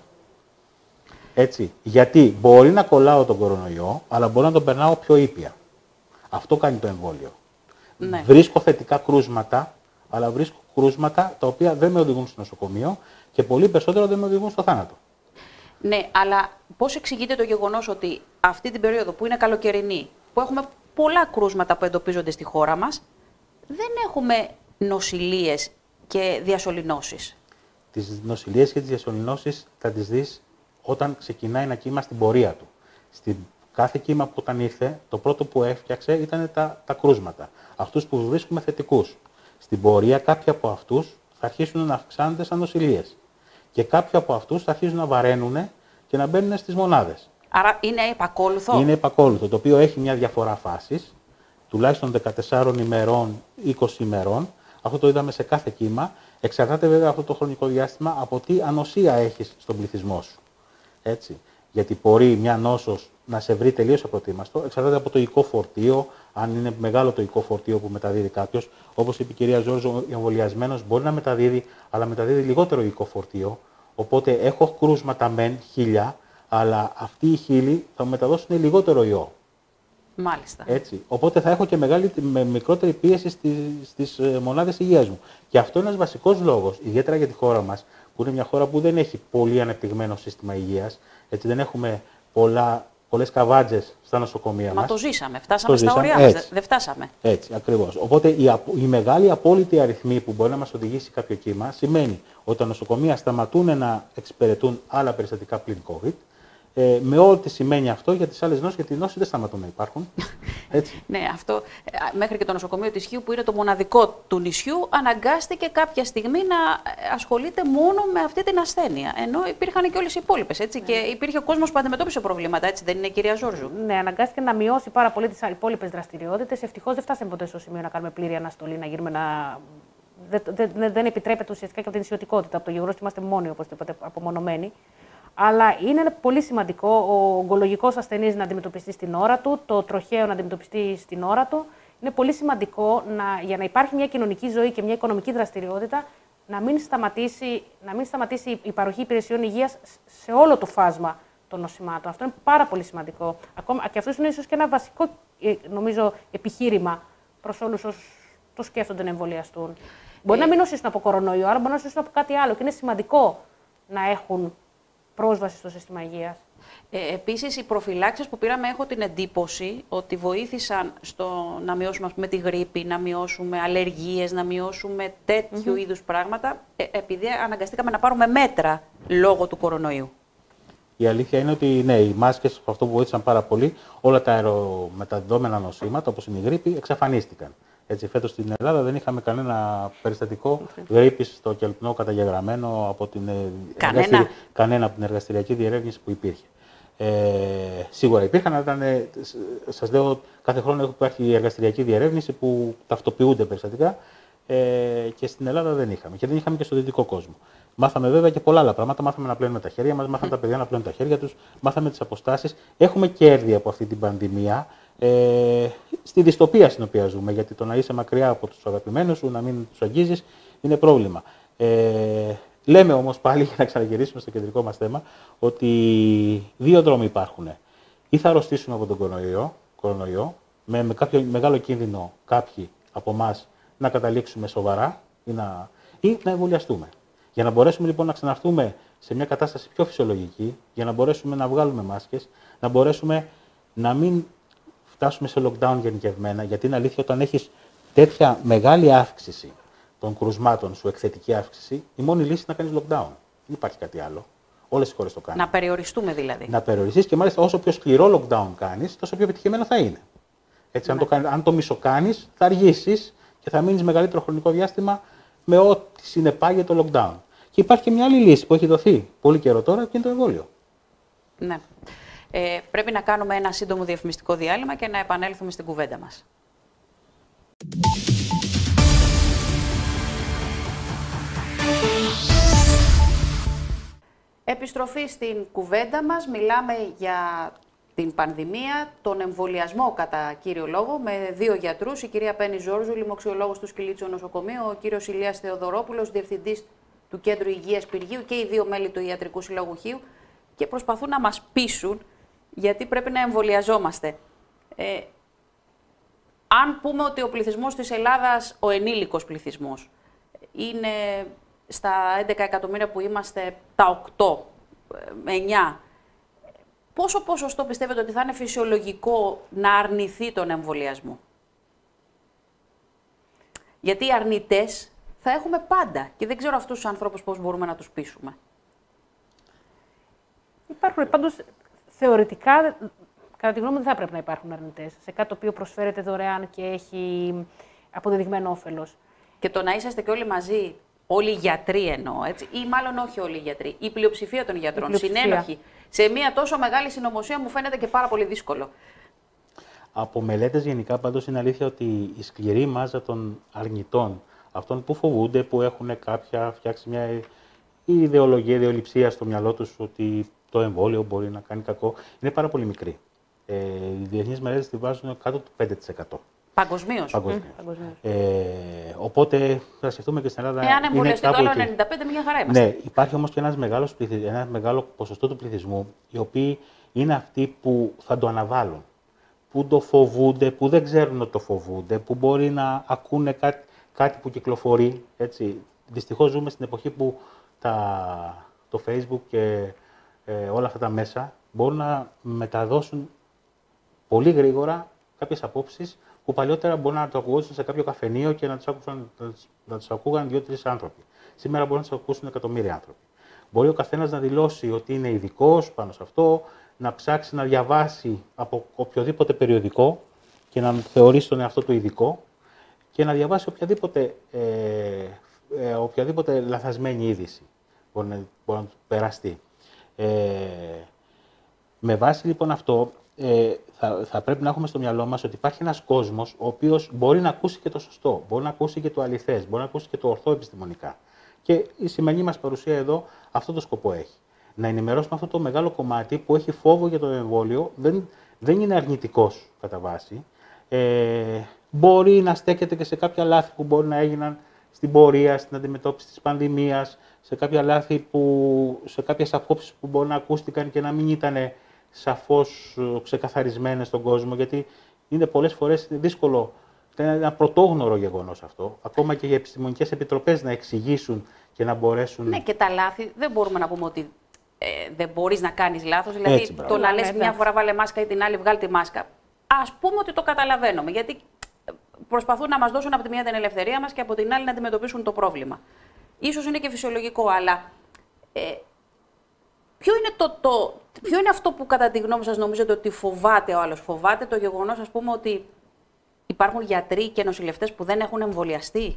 Έτσι. Γιατί μπορεί να κολλάω τον κορονοϊό, αλλά μπορεί να τον περνάω πιο ήπια. Αυτό κάνει το εμβόλιο. Ναι. Βρίσκω θετικά κρούσματα, αλλά βρίσκω κρούσματα τα οποία δεν με οδηγούν στο νοσοκομείο και πολύ περισσότερο δεν με οδηγούν στο θάνατο. Ναι, αλλά πώς εξηγείται το γεγονός ότι αυτή την περίοδο που είναι καλοκαιρινή, που έχουμε πολλά κρούσματα που εντοπίζονται στη χώρα μας, δεν έχουμε νοσηλίες και διασωληνώσεις? Τις νοσηλίες και τις διασωληνώσεις θα τις δεις όταν ξεκινάει ένα κύμα στην πορεία του. Στην κάθε κύμα που όταν ήρθε, το πρώτο που έφτιαξε ήταν τα, τα κρούσματα. Αυτούς που βρίσκουμε θετικούς. Στην πορεία κάποιοι από αυτούς θα αρχίσουν να αυξάνονται σαν νοσηλίες. Και κάποιοι από αυτούς θα αρχίσουν να βαραίνουν και να μπαίνουν στις μονάδες. Άρα είναι επακόλουθο. Είναι επακόλουθο, το οποίο έχει μια διαφορά φάσης, τουλάχιστον δεκατεσσάρων ημερών, είκοσι ημερών. Αυτό το είδαμε σε κάθε κύμα. Εξαρτάται βέβαια αυτό το χρονικό διάστημα από τι ανοσία έχεις στον πληθυσμό σου. Έτσι. Γιατί μπορεί μια νόσος να σε βρει τελείως απροετοίμαστο, εξαρτάται από το οικό φορτίο, αν είναι μεγάλο το οικό φορτίο που μεταδίδει κάποιος. Όπως είπε η κυρία Ζόρζο, ο εμβολιασμένος μπορεί να μεταδίδει, αλλά μεταδίδει λιγότερο οικό φορτίο. Οπότε έχω κρούσματα μεν χίλια, αλλά αυτοί οι χίλιοι θα μου μεταδώσουν λιγότερο ιό. Μάλιστα. Έτσι. Οπότε θα έχω και μεγάλη, με μικρότερη πίεση στις, στις μονάδες υγείας μου. Και αυτό είναι ένας βασικός λόγος, ιδιαίτερα για τη χώρα μας, που είναι μια χώρα που δεν έχει πολύ ανεπτυγμένο σύστημα υγείας. Έτσι, δεν έχουμε πολλά, πολλές καβάτζες στα νοσοκομεία Μα μας. το ζήσαμε, φτάσαμε Το στα ζήσαμε, ωριά μας, έτσι. δεν φτάσαμε. Έτσι, ακριβώς. Οπότε η, απο, η μεγάλη απόλυτη αριθμή που μπορεί να μας οδηγήσει κάποιο κύμα σημαίνει ότι τα νοσοκομεία σταματούν να εξυπηρετούν άλλα περιστατικά πλην COVID, ε, με ό,τι σημαίνει αυτό για τις άλλες νόσους, γιατί οι νόσοι δεν σταματούν να υπάρχουν. Έτσι. Ναι, αυτό ε, μέχρι και το νοσοκομείο της Χίου, που είναι το μοναδικό του νησιού, αναγκάστηκε κάποια στιγμή να ασχολείται μόνο με αυτή την ασθένεια. Ενώ υπήρχαν και όλες οι υπόλοιπες, έτσι. Ναι. Και υπήρχε ο κόσμος που αντιμετώπισε προβλήματα, έτσι δεν είναι, κυρία Ζόρζου? Ναι, αναγκάστηκε να μειώσει πάρα πολύ τις υπόλοιπες δραστηριότητες. Ευτυχώς δεν φτάσαμε ποτέ στο σημείο να κάνουμε πλήρη αναστολή, να γίνουμε να. Δεν, δεν, δεν επιτρέπεται ουσιαστικά και από την νησιωτικότητα, από το γεγονός ότι είμαστε μόνοι, όπως είπατε, απομονωμένοι. Αλλά είναι πολύ σημαντικό ο ογκολογικός ασθενής να αντιμετωπιστεί στην ώρα του, το τροχαίο να αντιμετωπιστεί στην ώρα του. Είναι πολύ σημαντικό να, για να υπάρχει μια κοινωνική ζωή και μια οικονομική δραστηριότητα, να μην σταματήσει, να μην σταματήσει η παροχή υπηρεσιών υγείας σε όλο το φάσμα των νοσημάτων. Αυτό είναι πάρα πολύ σημαντικό. Ακόμα, και αυτό είναι ίσως και ένα βασικό, νομίζω, επιχείρημα προς όλους όσους το σκέφτονται να εμβολιαστούν. Μπορεί ε... να μην νοσήσουν από κορονοϊό, άρα μπορεί να νοσήσουν από κάτι άλλο. Και είναι σημαντικό να έχουν πρόσβαση στο σύστημα υγείας. Ε, επίσης, οι προφυλάξεις που πήραμε, έχω την εντύπωση ότι βοήθησαν στο να μειώσουμε, ας πούμε, τη γρίπη, να μειώσουμε αλλεργίες, να μειώσουμε τέτοιου mm-hmm. είδους πράγματα, ε, επειδή αναγκαστήκαμε να πάρουμε μέτρα λόγω του κορονοϊού. Η αλήθεια είναι ότι ναι, οι μάσκες, αυτό που βοήθησαν πάρα πολύ, όλα τα αερομεταδόμενα νοσήματα, όπως είναι η γρίπη, εξαφανίστηκαν. Έτσι, φέτος στην Ελλάδα δεν είχαμε κανένα περιστατικό okay. γρίπης στο Κελπνό καταγεγραμμένο από την, κανένα. Εργαστηρι... κανένα από την εργαστηριακή διερεύνηση που υπήρχε. Ε, σίγουρα υπήρχαν, αλλά ήταν, σας λέω, κάθε χρόνο υπάρχει η εργαστηριακή διερεύνηση που ταυτοποιούνται περιστατικά ε, και στην Ελλάδα δεν είχαμε. Και δεν είχαμε και στο δυτικό κόσμο. Μάθαμε βέβαια και πολλά άλλα πράγματα. Μάθαμε να πλένουμε τα χέρια μας, μάθαμε mm. τα παιδιά να πλένουν τα χέρια τους, μάθαμε τις αποστάσεις. Έχουμε κέρδη από αυτή την πανδημία. Ε, στη δυστοπία στην οποία ζούμε, γιατί το να είσαι μακριά από τους αγαπημένους σου, να μην τους αγγίζεις, είναι πρόβλημα. Ε, λέμε όμως πάλι, για να ξαναγυρίσουμε στο κεντρικό μας θέμα, ότι δύο δρόμοι υπάρχουν. Ή θα αρρωστήσουμε από τον κορονοϊό, κορονοϊό με, με κάποιο μεγάλο κίνδυνο κάποιοι από εμάς να καταλήξουμε σοβαρά ή να, ή να εμβολιαστούμε. Για να μπορέσουμε λοιπόν να ξαναρθούμε σε μια κατάσταση πιο φυσιολογική, για να μπορέσουμε να βγάλουμε μάσκες, να μπορέσουμε να μην φτάσουμε σε lockdown γενικευμένα, γιατί είναι αλήθεια όταν έχεις τέτοια μεγάλη αύξηση των κρουσμάτων σου, εκθετική αύξηση, η μόνη λύση είναι να κάνεις lockdown. Δεν υπάρχει κάτι άλλο. Όλες οι χώρες το κάνουν. Να περιοριστούμε δηλαδή. Να περιοριστείς και μάλιστα όσο πιο σκληρό lockdown κάνεις, τόσο πιο επιτυχημένο θα είναι. Έτσι, ναι. αν, το, αν το μισοκάνεις, θα αργήσεις και θα μείνεις μεγαλύτερο χρονικό διάστημα με ό,τι συνεπάγεται το lockdown. Και υπάρχει και μια άλλη λύση που έχει δοθεί πολύ καιρό τώρα και είναι το εμβόλιο. Ναι. Ε, πρέπει να κάνουμε ένα σύντομο διαφημιστικό διάλειμμα και να επανέλθουμε στην κουβέντα μας. Επιστροφή στην κουβέντα μας. Μιλάμε για την πανδημία, τον εμβολιασμό κατά κύριο λόγο, με δύο γιατρούς, η κυρία Πέννη Ζόρζου, λοιμοξιολόγος του Σκυλίτσιου Νοσοκομείου, ο κύριος Ηλίας Θεοδωρόπουλος, διευθυντής του Κέντρου Υγείας Πυργίου, και οι δύο μέλη του Ιατρικού Συλλόγου Χίου, και προσπαθούν να μας πείσουν γιατί πρέπει να εμβολιαζόμαστε. Ε, αν πούμε ότι ο πληθυσμός της Ελλάδας, ο ενήλικος πληθυσμός, είναι στα έντεκα εκατομμύρια που είμαστε, τα οκτώ, εννιά, πόσο ποσοστό πιστεύετε ότι θα είναι φυσιολογικό να αρνηθεί τον εμβολιασμό? Γιατί οι αρνητές θα έχουμε πάντα και δεν ξέρω αυτούς τους ανθρώπους πώς μπορούμε να τους πείσουμε. Υπάρχουν πάντως θεωρητικά, κατά τη γνώμη μου, δεν θα πρέπει να υπάρχουν αρνητές σε κάτι το οποίο προσφέρεται δωρεάν και έχει αποδεδειγμένο όφελος. Και το να είσαστε και όλοι μαζί, όλοι οι γιατροί εννοώ, έτσι, ή μάλλον όχι όλοι οι γιατροί, η πλειοψηφία των γιατρών, συνένοχοι, σε μια τόσο μεγάλη συνωμοσία, μου φαίνεται και πάρα πολύ δύσκολο. Από μελέτες γενικά πάντως είναι αλήθεια ότι η σκληρή μάζα των αρνητών, αυτών που φοβούνται, που έχουν κάποια φτιάξει μια ιδεολογία, ιδεολειψία στο μυαλό τους ότι το εμβόλιο μπορεί να κάνει κακό, είναι πάρα πολύ μικρή. Ε, οι διεθνείς μελέτες τη βάζουν κάτω του πέντε τοις εκατό. Παγκοσμίως. Παγκοσμίως. Ε, οπότε θα σκεφτούμε και στην Ελλάδα. Εάν εμβολιαστεί το άλλο ενενήντα πέντε, μια χαρά είμαστε. Ναι, υπάρχει όμως και ένας μεγάλος πληθυσ... ένα μεγάλο ποσοστό του πληθυσμού, οι οποίοι είναι αυτοί που θα το αναβάλουν. Που το φοβούνται, που δεν ξέρουν ότι το φοβούνται, που μπορεί να ακούνε κάτι, κάτι που κυκλοφορεί. Έτσι. Δυστυχώς ζούμε στην εποχή που τα... το Facebook και ε, όλα αυτά τα μέσα μπορούν να μεταδώσουν πολύ γρήγορα κάποιες απόψεις που παλιότερα μπορεί να το ακούσουν σε κάποιο καφενείο και να τους, άκουσαν, να τους ακούγαν δύο-τρεις άνθρωποι. Σήμερα μπορεί να τους ακούσουν εκατομμύρια άνθρωποι. Μπορεί ο καθένας να δηλώσει ότι είναι ειδικός πάνω σε αυτό, να ψάξει να διαβάσει από οποιοδήποτε περιοδικό και να θεωρήσει τον εαυτό του ειδικό και να διαβάσει οποιαδήποτε, ε, ε, οποιαδήποτε λαθασμένη είδηση μπορεί να, μπορεί να του περαστεί. Ε, με βάση λοιπόν αυτό, ε, θα, θα πρέπει να έχουμε στο μυαλό μας ότι υπάρχει ένας κόσμος ο οποίος μπορεί να ακούσει και το σωστό, μπορεί να ακούσει και το αληθές, μπορεί να ακούσει και το ορθό επιστημονικά. Και η σημερινή μας παρουσία εδώ αυτό το σκοπό έχει. Να ενημερώσουμε αυτό το μεγάλο κομμάτι που έχει φόβο για το εμβόλιο, δεν, δεν είναι αρνητικός κατά βάση. Ε, μπορεί να στέκεται και σε κάποια λάθη που μπορεί να έγιναν στην πορεία, στην αντιμετώπιση της πανδημίας, σε κάποια λάθη που, σε κάποιες απόψεις που μπορεί να ακούστηκαν και να μην ήταν σαφώς ξεκαθαρισμένες στον κόσμο, γιατί είναι πολλές φορές δύσκολο, είναι ένα πρωτόγνωρο γεγονός αυτό, ακόμα και για επιστημονικές επιτροπές να εξηγήσουν και να μπορέσουν... Ναι, και τα λάθη δεν μπορούμε να πούμε ότι ε, δεν μπορείς να κάνεις λάθος, δηλαδή Έτσι, το να λες ναι, μια φορά βάλε μάσκα ή την άλλη βγάλει τη μάσκα. Ας πούμε ότι το καταλαβαίνουμε, γιατί προσπαθούν να μας δώσουν από τη μία την ελευθερία μας και από την άλλη να αντιμετωπίσουν το πρόβλημα. Ίσως είναι και φυσιολογικό, αλλά ε, ποιο, είναι το, το, ποιο είναι αυτό που κατά τη γνώμη σας νομίζετε ότι φοβάται ο άλλος? Φοβάται το γεγονός, ας πούμε, ότι υπάρχουν γιατροί και νοσηλευτές που δεν έχουν εμβολιαστεί?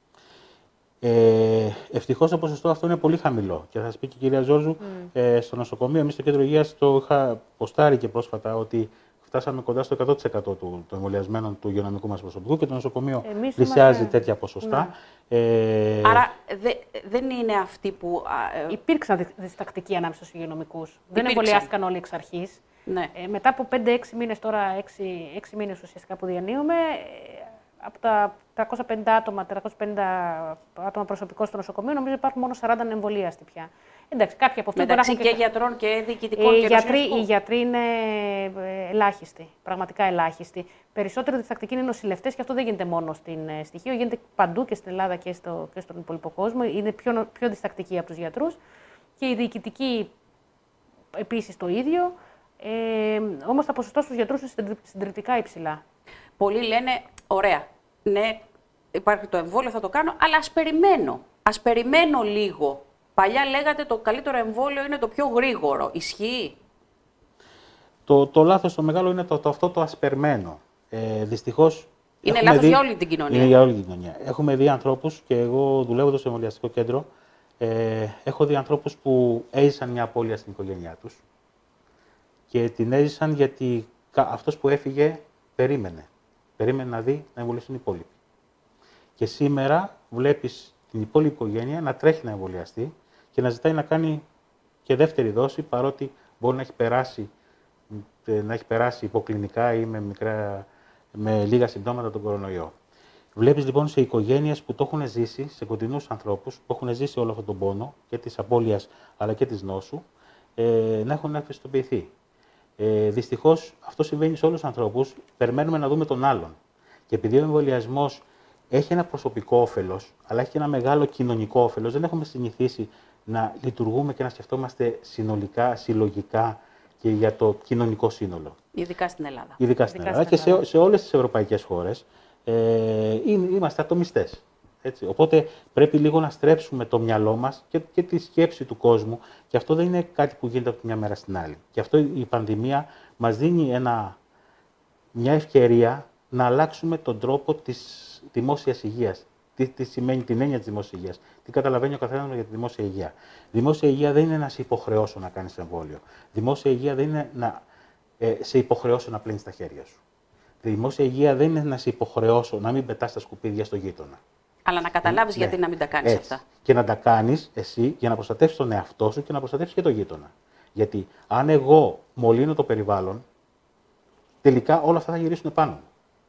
Ε, ευτυχώς το ποσοστό αυτό είναι πολύ χαμηλό. Και θα σας πει και η κυρία Ζόρζου, mm. ε, στο νοσοκομείο, εμείς στο κέντρο υγείας το είχα ποστάρει και πρόσφατα ότι φτάσαμε κοντά στο εκατό τοις εκατό του, των εμβολιασμένων του υγειονομικού μας προσωπικού και το νοσοκομείο πλησιάζει είμαστε... τέτοια ποσοστά. Ναι. Ε... Άρα δε, δεν είναι αυτοί που... Ε... Υπήρξαν διστακτικοί ανάμεσα στους υγειονομικούς. Δεν εμβολιάστηκαν όλοι εξ αρχής. Ναι. Ε, μετά από πέντε έξι μήνες, τώρα έξι μήνες ουσιαστικά που διανύουμε, από τα τριακόσια πενήντα άτομα, τριακόσια πενήντα άτομα προσωπικό στο νοσοκομείο, νομίζω υπάρχουν μόνο σαράντα εμβολίαστοι πια. Εντάξει, κάποιοι από αυτούς μεταξύ και, και γιατρών και διοικητικών οι και γιατροί, οι γιατροί είναι ελάχιστοι, πραγματικά ελάχιστοι. Περισσότερο διστακτικοί είναι οι νοσηλευτές και αυτό δεν γίνεται μόνο στην στοιχείο, γίνεται παντού και στην Ελλάδα και, στο, και στον υπόλοιπο κόσμο. Είναι πιο, πιο διστακτικοί από τους γιατρούς και οι διοικητικοί επίσης το ίδιο. Ε, όμως τα ποσοστά στους γιατρούς είναι συντριπτικά υψηλά. Πολλοί λένε, ωραία, ναι, υπάρχει το εμβόλιο, θα το κάνω, αλλά ας περιμένω. Ας περιμένω λίγο. Παλιά λέγατε το καλύτερο εμβόλιο είναι το πιο γρήγορο. Ισχύει? Το, το λάθος το μεγάλο είναι το, το αυτό το ασπερμένο. Ε, δυστυχώς. Είναι λάθος δει, για όλη την κοινωνία. Είναι για όλη την κοινωνία. Έχουμε δει ανθρώπους, και εγώ δουλεύοντας στο εμβολιαστικό κέντρο, ε, έχω δει ανθρώπους που έζησαν μια απώλεια στην οικογένειά τους και την έζησαν γιατί αυτός που έφυγε περίμενε. Περίμενε να δει να εμβολιαστούν οι υπόλοιποι. Και σήμερα βλέπεις την υπόλοιπη οικογένεια να τρέχει να εμβολιαστεί και να ζητάει να κάνει και δεύτερη δόση, παρότι μπορεί να έχει περάσει, να έχει περάσει υποκλινικά ή με, μικρά, με λίγα συμπτώματα τον κορονοϊό. Βλέπεις λοιπόν σε οικογένειες που το έχουν ζήσει, σε κοντινούς ανθρώπους που έχουν ζήσει όλο αυτόν τον πόνο και της απώλειας αλλά και της νόσου, ε, να έχουν ευαισθητοποιηθεί. Ε, δυστυχώς αυτό συμβαίνει σε όλους τους ανθρώπους. Περιμένουμε να δούμε τον άλλον. Και επειδή ο εμβολιασμός έχει ένα προσωπικό όφελος, αλλά έχει και ένα μεγάλο κοινωνικό όφελος, δεν έχουμε συνηθίσει να λειτουργούμε και να σκεφτόμαστε συνολικά, συλλογικά και για το κοινωνικό σύνολο. Ειδικά στην Ελλάδα. Ειδικά στην Ελλάδα και σε, σε όλες τις ευρωπαϊκές χώρες ε, είμαστε ατομιστές. Έτσι. Οπότε πρέπει λίγο να στρέψουμε το μυαλό μας και, και τη σκέψη του κόσμου, και αυτό δεν είναι κάτι που γίνεται από τη μια μέρα στην άλλη. Και αυτό η πανδημία μας δίνει ένα, μια ευκαιρία να αλλάξουμε τον τρόπο της δημόσιας υγείας. Τι, τι σημαίνει την έννοια της δημόσιας υγείας, τι καταλαβαίνει ο καθένας για τη δημόσια υγεία. Δημόσια υγεία δεν είναι να σε υποχρεώσω να κάνεις εμβόλιο. Δημόσια υγεία δεν είναι να ε, σε υποχρεώσω να πλύνεις τα χέρια σου. Δημόσια υγεία δεν είναι να σε υποχρεώσω να μην πετάς τα σκουπίδια στο γείτονα. Αλλά να καταλάβεις ναι. γιατί να μην τα κάνεις Έτσι. αυτά. Και να τα κάνεις εσύ για να προστατεύσεις τον εαυτό σου και να προστατεύσεις και τον γείτονα. Γιατί αν εγώ μολύνω το περιβάλλον, τελικά όλα αυτά θα γυρίσουν πάνω μου.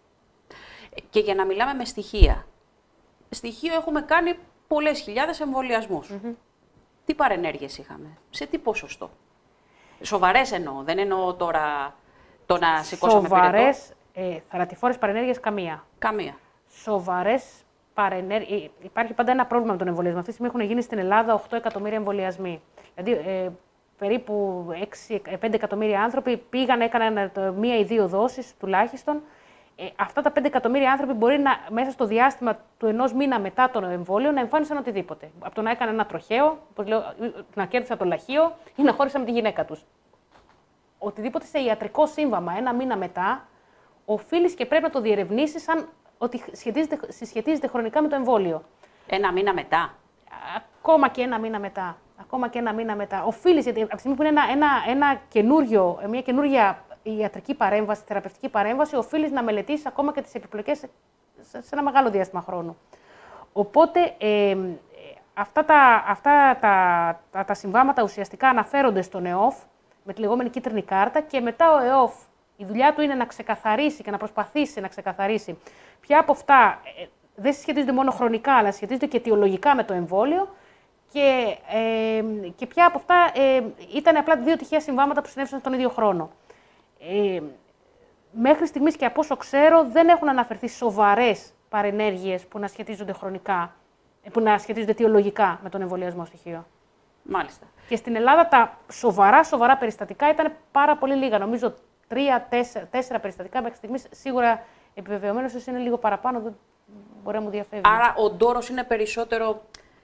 Και για να μιλάμε με στοιχεία. Στοιχείο έχουμε κάνει πολλές χιλιάδες εμβολιασμούς. Mm-hmm. Τι παρενέργειες είχαμε, σε τι ποσοστό? Σοβαρές εννοώ, δεν εννοώ τώρα το να σηκώσουμε πυρετό. Σοβαρές, ε, θανατηφόρες παρενέργειες καμία. Καμία. Σοβαρές παρενέργειες. Υπάρχει πάντα ένα πρόβλημα με τον εμβολιασμό. Αυτή τη στιγμή έχουν γίνει στην Ελλάδα οκτώ εκατομμύρια εμβολιασμοί. Δηλαδή, ε, περίπου έξι με πέντε εκατομμύρια άνθρωποι πήγαν, έκαναν μία ή δύο δόσεις τουλάχιστον. Ε, αυτά τα πέντε εκατομμύρια άνθρωποι μπορεί να, μέσα στο διάστημα του ενός μήνα μετά το εμβόλιο να εμφάνισαν οτιδήποτε. Από το να έκανε ένα τροχαίο, λέω, να κέρδισαν το λαχείο ή να χώρισαν με τη γυναίκα τους. Οτιδήποτε σε ιατρικό σύμβαμα ένα μήνα μετά, οφείλεις και πρέπει να το διερευνήσεις αν ότι σχετίζεται, συσχετίζεται χρονικά με το εμβόλιο. Ένα μήνα μετά. Ακόμα και ένα μήνα μετά. Ακόμα και ένα μήνα μετά. Οφείλεις, γιατί από τη στιγμή που είναι ένα, ένα, ένα καινούριο, μια καινούργια ιατρική παρέμβαση, θεραπευτική παρέμβαση, οφείλεις να μελετήσεις ακόμα και τις επιπλοκές σε, σε ένα μεγάλο διάστημα χρόνου. Οπότε, ε, αυτά, τα, αυτά τα, τα, τα συμβάματα ουσιαστικά αναφέρονται στον ΕΟΦ με τη λεγόμενη κίτρινη κάρτα και μετά ο ΕΟΦ, η δουλειά του είναι να ξεκαθαρίσει και να προσπαθήσει να ξεκαθαρίσει ποια από αυτά ε, δεν σχετίζονται μόνο χρονικά, αλλά σχετίζονται και αιτιολογικά με το εμβόλιο και, ε, και ποια από αυτά ε, ήταν απλά δύο τυχαία συμβάματα που συνέβησαν τον ίδιο χρόνο. Ε, μέχρι στιγμής και από όσο ξέρω δεν έχουν αναφερθεί σοβαρές παρενέργειες που να σχετίζονται χρονικά, που να σχετίζονται αιτιολογικά με τον εμβολιασμό στοιχείο. Μάλιστα. Και στην Ελλάδα τα σοβαρά, σοβαρά περιστατικά ήταν πάρα πολύ λίγα. Νομίζω τρία, τέσσερα, τέσσερα περιστατικά μέχρι στιγμής, σίγουρα επιβεβαιωμένως, ίσως είναι λίγο παραπάνω, δεν μπορεί να μου διαφεύγει. Άρα ο ντόρος είναι περισσότερο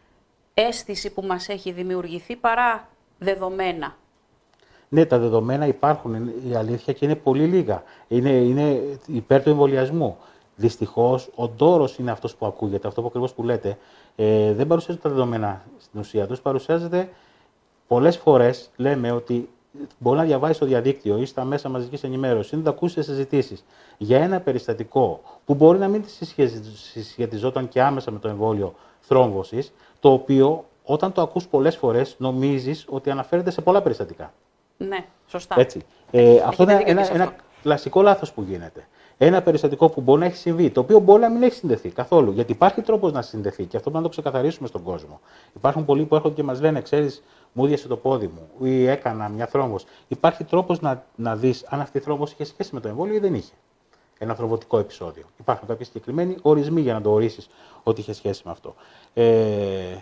αίσθηση που μας έχει δημιουργηθεί παρά δεδομένα. Ναι, τα δεδομένα υπάρχουν, η αλήθεια, και είναι πολύ λίγα. Είναι, είναι υπέρ του εμβολιασμού. Δυστυχώς, ο ντόρος είναι αυτός που ακούγεται, αυτό που ακριβώς που λέτε. Ε, δεν παρουσιάζονται τα δεδομένα στην ουσία τους. Παρουσιάζεται πολλές φορές, λέμε ότι μπορεί να διαβάσει στο διαδίκτυο ή στα μέσα μαζικής ενημέρωσης ή να το ακούσει σε συζητήσεις για ένα περιστατικό που μπορεί να μην συσχετιζόταν και άμεσα με το εμβόλιο θρόμβωσης, το οποίο όταν το ακούς πολλές φορές νομίζεις ότι αναφέρεται σε πολλά περιστατικά. Ναι, σωστά. Έτσι. Ε, αυτό είναι ένα, ένα κλασικό λάθος που γίνεται. Ένα περιστατικό που μπορεί να έχει συμβεί, το οποίο μπορεί να μην έχει συνδεθεί καθόλου. Γιατί υπάρχει τρόπος να συνδεθεί και αυτό πρέπει να το ξεκαθαρίσουμε στον κόσμο. Υπάρχουν πολλοί που έρχονται και μας λένε: ξέρεις, μου διάσε το πόδι μου ή έκανα μια θρόμβος. Υπάρχει τρόπος να, να δεις αν αυτή η θρόμβος είχε σχέση με το εμβόλιο ή δεν είχε. Ένα θρομβωτικό επεισόδιο. Υπάρχουν κάποιοι συγκεκριμένοι ορισμοί για να το ορίσεις ότι είχε σχέση με αυτό. Ε,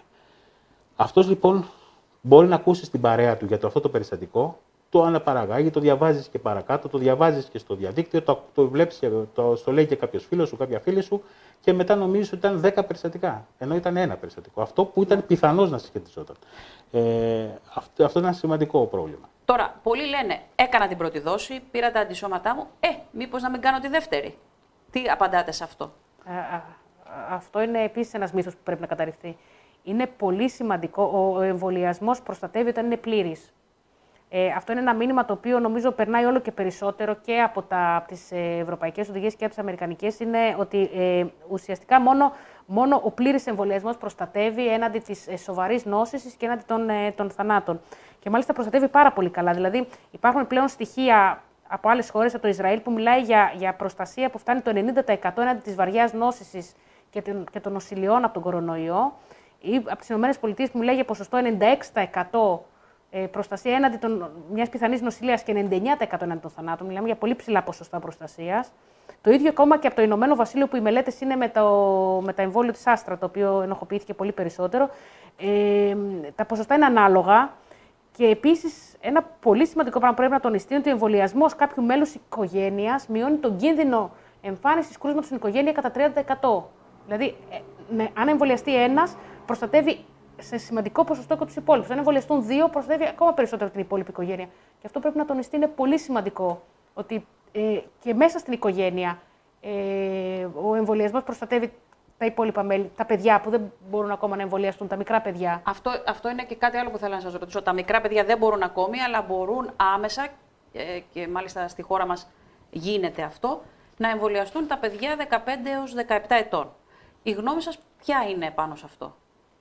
αυτός λοιπόν μπορεί να ακούσει την παρέα του για το αυτό το περιστατικό. Το αναπαραγάγει, το διαβάζεις και παρακάτω, το διαβάζεις και στο διαδίκτυο, το, το βλέπεις, το, το λέει και κάποιος φίλος σου, κάποια φίλη σου και μετά νομίζεις ότι ήταν δέκα περιστατικά, ενώ ήταν ένα περιστατικό. Αυτό που ήταν πιθανώς να συσχετιζόταν. Ε, αυτό, αυτό είναι ένα σημαντικό πρόβλημα. Τώρα, πολλοί λένε, έκανα την πρώτη δόση, πήρα τα αντισώματά μου, ε, μήπως να μην κάνω τη δεύτερη. Τι απαντάτε σε αυτό? Α, α, αυτό είναι επίσης ένας μύθος που πρέπει να καταρριφθεί. Είναι πολύ σημαντικό, ο εμβολιασμός προστατεύει όταν είναι πλήρης. Ε, αυτό είναι ένα μήνυμα το οποίο νομίζω περνάει όλο και περισσότερο και από, τα, από τις ευρωπαϊκές οδηγίες και από τις αμερικανικές. Είναι ότι ε, ουσιαστικά μόνο, μόνο ο πλήρης εμβολιασμός προστατεύει έναντι της ε, σοβαρής νόσησης και έναντι των, ε, των θανάτων. Και μάλιστα προστατεύει πάρα πολύ καλά. Δηλαδή υπάρχουν πλέον στοιχεία από άλλες χώρες, από το Ισραήλ, που μιλάει για, για προστασία που φτάνει το ενενήντα τοις εκατό έναντι της βαριάς νόσησης και, και των νοσηλειών από τον κορονοϊό. Ή από τις ΗΠΑ που μιλάει για ποσοστό ενενήντα έξι τοις εκατό προστασία έναντι μιας πιθανής νοσηλείας και ενενήντα εννέα τοις εκατό έναντι των θανάτων. Μιλάμε για πολύ ψηλά ποσοστά προστασίας. Το ίδιο ακόμα και από το Ηνωμένο Βασίλειο, που οι μελέτες είναι με, το, με τα εμβόλιο της Άστρα, το οποίο ενοχοποιήθηκε πολύ περισσότερο. Ε, τα ποσοστά είναι ανάλογα. Και επίσης, ένα πολύ σημαντικό πράγμα που πρέπει να τονιστεί είναι ότι ο εμβολιασμός κάποιου μέλους οικογένειας μειώνει τον κίνδυνο εμφάνισης κρούσματος στην οικογένεια κατά τριάντα τοις εκατό. Δηλαδή, ναι, αν εμβολιαστεί ένας, προστατεύει σε σημαντικό ποσοστό και τους υπόλοιπους. Αν εμβολιαστούν δύο, προστατεύει ακόμα περισσότερο την υπόλοιπη οικογένεια. Και αυτό πρέπει να τονιστεί, είναι πολύ σημαντικό. Ότι ε, και μέσα στην οικογένεια ε, ο εμβολιασμός προστατεύει τα υπόλοιπα μέλη, τα παιδιά που δεν μπορούν ακόμα να εμβολιαστούν, τα μικρά παιδιά. Αυτό, αυτό είναι και κάτι άλλο που θέλω να σας ρωτήσω. Τα μικρά παιδιά δεν μπορούν ακόμη, αλλά μπορούν άμεσα, ε, και μάλιστα στη χώρα μας γίνεται αυτό, να εμβολιαστούν τα παιδιά δεκαπέντε έως δεκαεπτά ετών. Η γνώμη σας ποια είναι πάνω σε αυτό?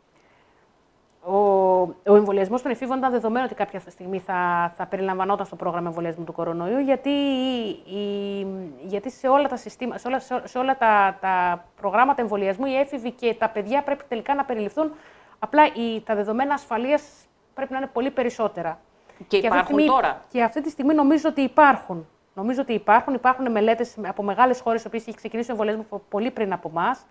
Ο, ο εμβολιασμός των εφήβων ήταν δεδομένο ότι κάποια στιγμή θα, θα περιλαμβανόταν στο πρόγραμμα εμβολιασμού του κορονοϊού, γιατί, η, γιατί σε όλα τα, συστήμα, σε όλα, σε όλα τα, τα προγράμματα εμβολιασμού οι έφηβοι και τα παιδιά πρέπει τελικά να περιληφθούν. Απλά οι, τα δεδομένα ασφαλείας πρέπει να είναι πολύ περισσότερα. Και υπάρχουν στιγμή, τώρα. Και αυτή τη στιγμή νομίζω ότι υπάρχουν. Νομίζω ότι υπάρχουν, υπάρχουν μελέτες από μεγάλες χώρες, οι οποίες έχει ξεκινήσει ο εμβολιασμός πολύ πριν από εμάς.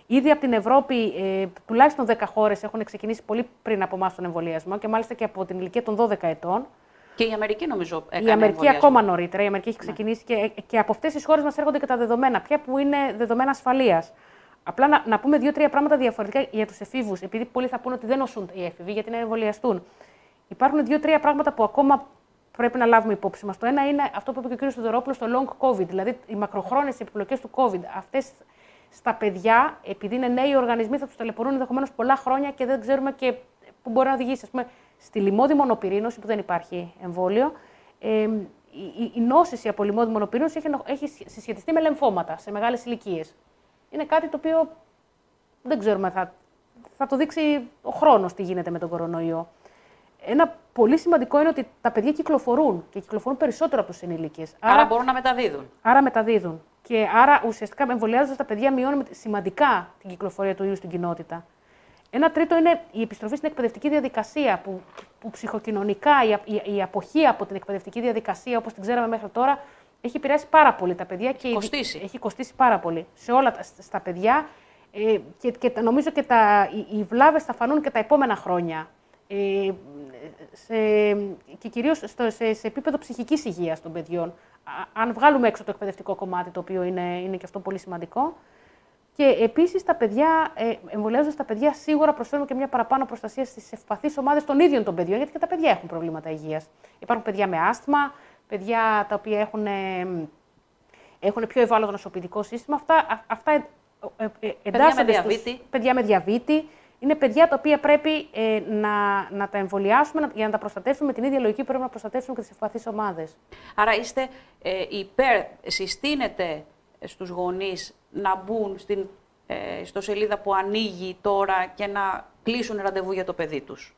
Ήδη από την Ευρώπη, ε, τουλάχιστον δέκα χώρες έχουν ξεκινήσει πολύ πριν από εμάς τον εμβολιασμό και μάλιστα και από την ηλικία των δώδεκα ετών. Και η Αμερική νομίζω έκανε Η Αμερική εμβολιασμό. ακόμα νωρίτερα. Η Αμερική έχει ξεκινήσει ναι. και, και από αυτές τις χώρες μας έρχονται και τα δεδομένα πια που είναι δεδομένα ασφαλείας. Απλά να, να πούμε δύο-τρία πράγματα διαφορετικά για τους εφήβους, επειδή πολλοί θα πούνε ότι δεν νοσούν οι έφηβοι γιατί να εμβολιαστούν. Υπάρχουν δύο-τρία πράγματα που ακόμα πρέπει να λάβουμε υπόψη μας. Το ένα είναι αυτό που είπε και ο κ. Θοδωρόπουλος, το long COVID, δηλαδή οι μακροχρόνιες επιπλοκές του COVID. Αυτές στα παιδιά, επειδή είναι νέοι οργανισμοί, θα τους ταλαιπωρούν ενδεχομένως πολλά χρόνια και δεν ξέρουμε και πού μπορεί να οδηγήσει. Ας πούμε, στη λιμώδη μονοπυρήνωση, που δεν υπάρχει εμβόλιο, ε, η, η νόσηση από λιμώδη μονοπυρήνωση έχει, έχει συσχετιστεί με λεμφώματα σε μεγάλες ηλικίες. Είναι κάτι το οποίο δεν ξέρουμε, θα, θα το δείξει ο χρόνος τι γίνεται με τον κορονοϊό. Ένα πολύ σημαντικό είναι ότι τα παιδιά κυκλοφορούν και κυκλοφορούν περισσότερο από τους ενήλικες. Άρα, άρα μπορούν να μεταδίδουν. Άρα μεταδίδουν. Και άρα ουσιαστικά εμβολιάζοντας τα παιδιά μειώνουμε σημαντικά την κυκλοφορία του ιού στην κοινότητα. Ένα τρίτο είναι η επιστροφή στην εκπαιδευτική διαδικασία, που, που ψυχοκοινωνικά η, η, η αποχή από την εκπαιδευτική διαδικασία, όπως την ξέραμε μέχρι τώρα, έχει επηρεάσει πάρα πολύ τα παιδιά και κοστίσει. έχει κοστίσει πάρα πολύ σε όλα τα στα παιδιά. Ε, και, και νομίζω και τα, οι, οι βλάβες θα φανούν και τα επόμενα χρόνια. Ε, σε, και κυρίως στο, σε, σε επίπεδο ψυχικής υγείας των παιδιών. Α, αν βγάλουμε έξω το εκπαιδευτικό κομμάτι, το οποίο είναι, είναι και αυτό πολύ σημαντικό. Και επίσης, τα παιδιά, ε, εμβολιάζοντας τα παιδιά, σίγουρα προσφέρουμε και μια παραπάνω προστασία στις ευπαθείς ομάδες των ίδιων των παιδιών, γιατί και τα παιδιά έχουν προβλήματα υγείας. Υπάρχουν παιδιά με άσθμα, παιδιά τα οποία έχουν, ε, έχουν πιο ευάλωτο νοσοποιητικό σύστημα. Αυτά, αυτά ε, ε, εντάσσονται παιδιά με στους, διαβήτη. παιδιά με διαβήτη. Είναι παιδιά τα οποία πρέπει ε, να, να τα εμβολιάσουμε να, για να τα προστατεύσουμε με την ίδια λογική που πρέπει να προστατεύσουμε και τις ευπαθείς ομάδες. Άρα είστε ε, υπέρ, συστήνετε στους γονείς να μπουν στην ε, στο σελίδα που ανοίγει τώρα και να κλείσουν ραντεβού για το παιδί τους.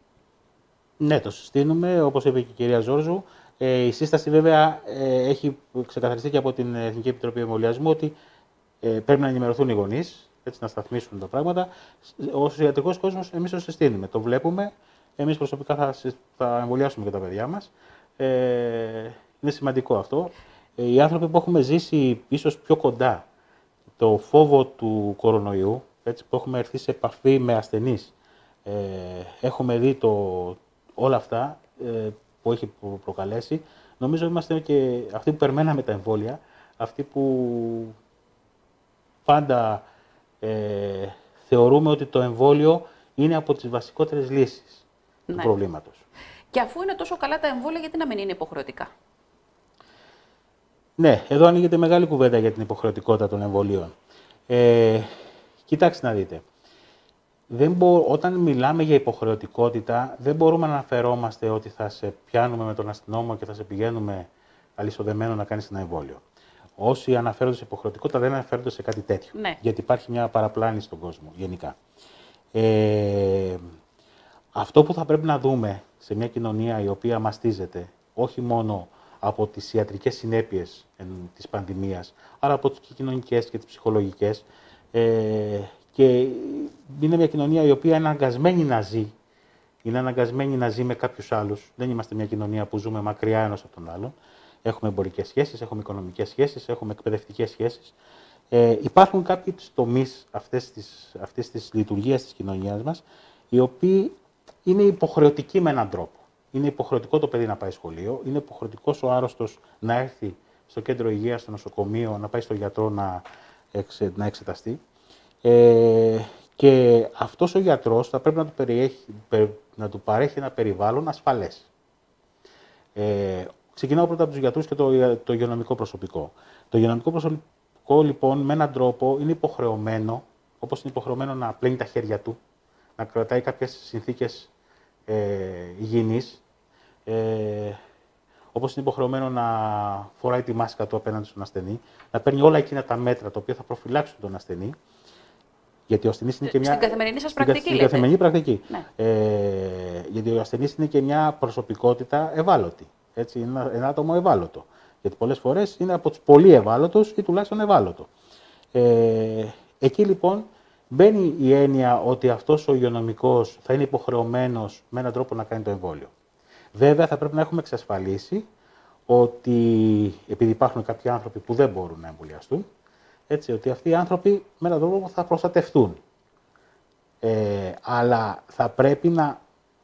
Ναι, το συστήνουμε, όπως είπε και η κυρία Ζόρζου. Ε, η σύσταση βέβαια ε, έχει ξεκαθαριστεί και από την Εθνική Επιτροπή Εμβολιασμού ότι ε, πρέπει να ενημερωθούν οι γονείς, έτσι να σταθμίσουν τα πράγματα. Ως ιατρικός κόσμος εμείς το συστήνουμε, το βλέπουμε. Εμείς προσωπικά θα, θα εμβολιάσουμε και τα παιδιά μας. Ε, είναι σημαντικό αυτό. Ε, οι άνθρωποι που έχουμε ζήσει ίσως πιο κοντά το φόβο του κορονοϊού, έτσι, που έχουμε έρθει σε επαφή με ασθενείς, ε, έχουμε δει το, όλα αυτά ε, που έχει προκαλέσει. Νομίζω είμαστε και αυτοί που περιμέναμε τα εμβόλια, αυτοί που πάντα ε, θεωρούμε ότι το εμβόλιο είναι από τις βασικότερες λύσεις ναι. του προβλήματος. Και αφού είναι τόσο καλά τα εμβόλια, γιατί να μην είναι υποχρεωτικά? Ναι, εδώ ανοίγεται μεγάλη κουβέντα για την υποχρεωτικότητα των εμβολίων. Ε, κοιτάξτε να δείτε. Δεν μπο... Όταν μιλάμε για υποχρεωτικότητα, δεν μπορούμε να αναφερόμαστε ότι θα σε πιάνουμε με τον αστυνόμο και θα σε πηγαίνουμε αλυσοδεμένο να κάνεις ένα εμβόλιο. Όσοι αναφέρονται σε υποχρεωτικότητα δεν αναφέρονται σε κάτι τέτοιο. Ναι. Γιατί υπάρχει μια παραπλάνηση στον κόσμο γενικά. Ε, αυτό που θα πρέπει να δούμε σε μια κοινωνία η οποία μαστίζεται, όχι μόνο από τις ιατρικές συνέπειες της πανδημίας, αλλά από τις κοινωνικές και τις ψυχολογικές. Ε, και είναι μια κοινωνία η οποία είναι αναγκασμένη να ζει, είναι αναγκασμένη να ζει με κάποιους άλλους. Δεν είμαστε μια κοινωνία που ζούμε μακριά ένας από τον άλλον. Έχουμε εμπορικές σχέσεις, έχουμε οικονομικές σχέσεις, έχουμε εκπαιδευτικές σχέσεις. Ε, υπάρχουν κάποιοι τομείς αυτές της, αυτής της λειτουργίας της κοινωνίας μας, οι οποίοι είναι υποχρεωτικοί με έναν τρόπο. Είναι υποχρεωτικό το παιδί να πάει σχολείο, είναι υποχρεωτικός ο άρρωστος να έρθει στο κέντρο υγείας, στο νοσοκομείο, να πάει στο γιατρό να, εξε, να εξεταστεί. Ε, και αυτός ο γιατρός θα πρέπει να του, περιέχει, να του παρέχει ένα περιβάλλον ασφαλές. Ε, ξεκινάω πρώτα από τους γιατρούς και το, το υγειονομικό προσωπικό. Το υγειονομικό προσωπικό, λοιπόν, με έναν τρόπο είναι υποχρεωμένο, όπως είναι υποχρεωμένο να πλένει τα χέρια του, να κρατάει κάποιες συνθήκες ε, υγιεινής, ε, όπως είναι υποχρεωμένο να φοράει τη μάσκα του απέναντι στον ασθενή, να παίρνει όλα εκείνα τα μέτρα τα οποία θα προφυλάξουν τον ασθενή. Γιατί ο ασθενής είναι και μια. Στην καθημερινή σας πρακτική, στην καθημερινή πρακτική. Ναι. Ε, γιατί ο ασθενής είναι και μια προσωπικότητα ευάλωτη. Έτσι, είναι ένα, ένα άτομο ευάλωτο. Γιατί πολλές φορές είναι από τους πολύ ευάλωτους ή τουλάχιστον ευάλωτο. Ε, εκεί λοιπόν μπαίνει η έννοια ότι αυτός ο υγειονομικός θα είναι υποχρεωμένος με έναν τρόπο να κάνει το εμβόλιο. Βέβαια, θα πρέπει να έχουμε εξασφαλίσει ότι επειδή υπάρχουν κάποιοι άνθρωποι που δεν μπορούν να εμβολιαστούν, Έτσι, ότι αυτοί οι άνθρωποι με έναν τρόπο θα προστατευτούν. Ε, αλλά θα πρέπει να,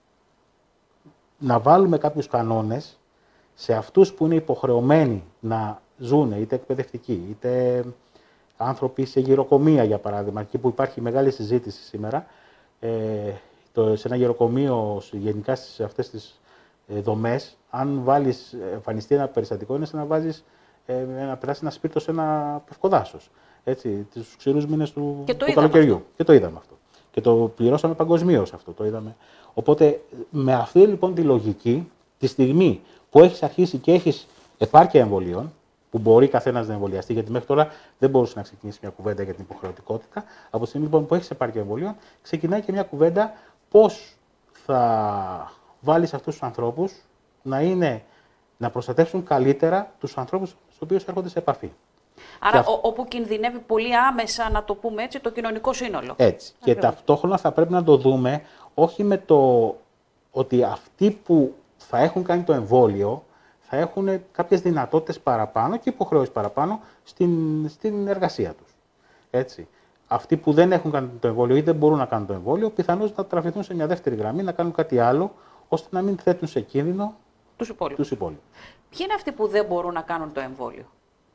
να βάλουμε κάποιους κανόνες σε αυτούς που είναι υποχρεωμένοι να ζουν, είτε εκπαιδευτικοί, είτε άνθρωποι σε γυροκομεία, για παράδειγμα, εκεί που υπάρχει μεγάλη συζήτηση σήμερα. Ε, το, σε ένα γυροκομείο, γενικά σε αυτές τις ε, δομές, αν βάλεις, εμφανιστεί ένα περιστατικό, είναι σαν να βάζεις, ε, να περάσει ένα σπίρτο σε ένα πευκοδάσος. Έτσι, τους ξηρούς μήνες του, του καλοκαιριού. Αυτό. Και το είδαμε αυτό. Και το πληρώσαμε παγκοσμίως αυτό, το είδαμε. Οπότε, με αυτή λοιπόν τη λογική, τη στιγμή που έχεις αρχίσει και έχεις επάρκεια εμβολίων, που μπορεί καθένας να εμβολιαστεί, γιατί μέχρι τώρα δεν μπορούσε να ξεκινήσει μια κουβέντα για την υποχρεωτικότητα. Από τη στιγμή λοιπόν, που έχεις επάρκεια εμβολίων, ξεκινάει και μια κουβέντα πώς θα βάλεις αυτούς τους ανθρώπους να, είναι, να προστατεύσουν καλύτερα τους ανθρώπους στους οποίους έρχονται σε επαφή. Άρα, αυ... όπου κινδυνεύει πολύ άμεσα, να το πούμε έτσι, το κοινωνικό σύνολο. Έτσι. Και ταυτόχρονα θα πρέπει να το δούμε όχι με το ότι αυτοί που θα έχουν κάνει το εμβόλιο θα έχουν κάποιες δυνατότητες παραπάνω και υποχρεώσεις παραπάνω στην, στην εργασία τους. Έτσι. Αυτοί που δεν έχουν κάνει το εμβόλιο ή δεν μπορούν να κάνουν το εμβόλιο, πιθανώς να τραβηθούν σε μια δεύτερη γραμμή, να κάνουν κάτι άλλο, ώστε να μην θέτουν σε κίνδυνο τους υπόλοιπους. Τους υπόλοιπους. Ποιοι είναι αυτοί που δεν μπορούν να κάνουν το εμβόλιο?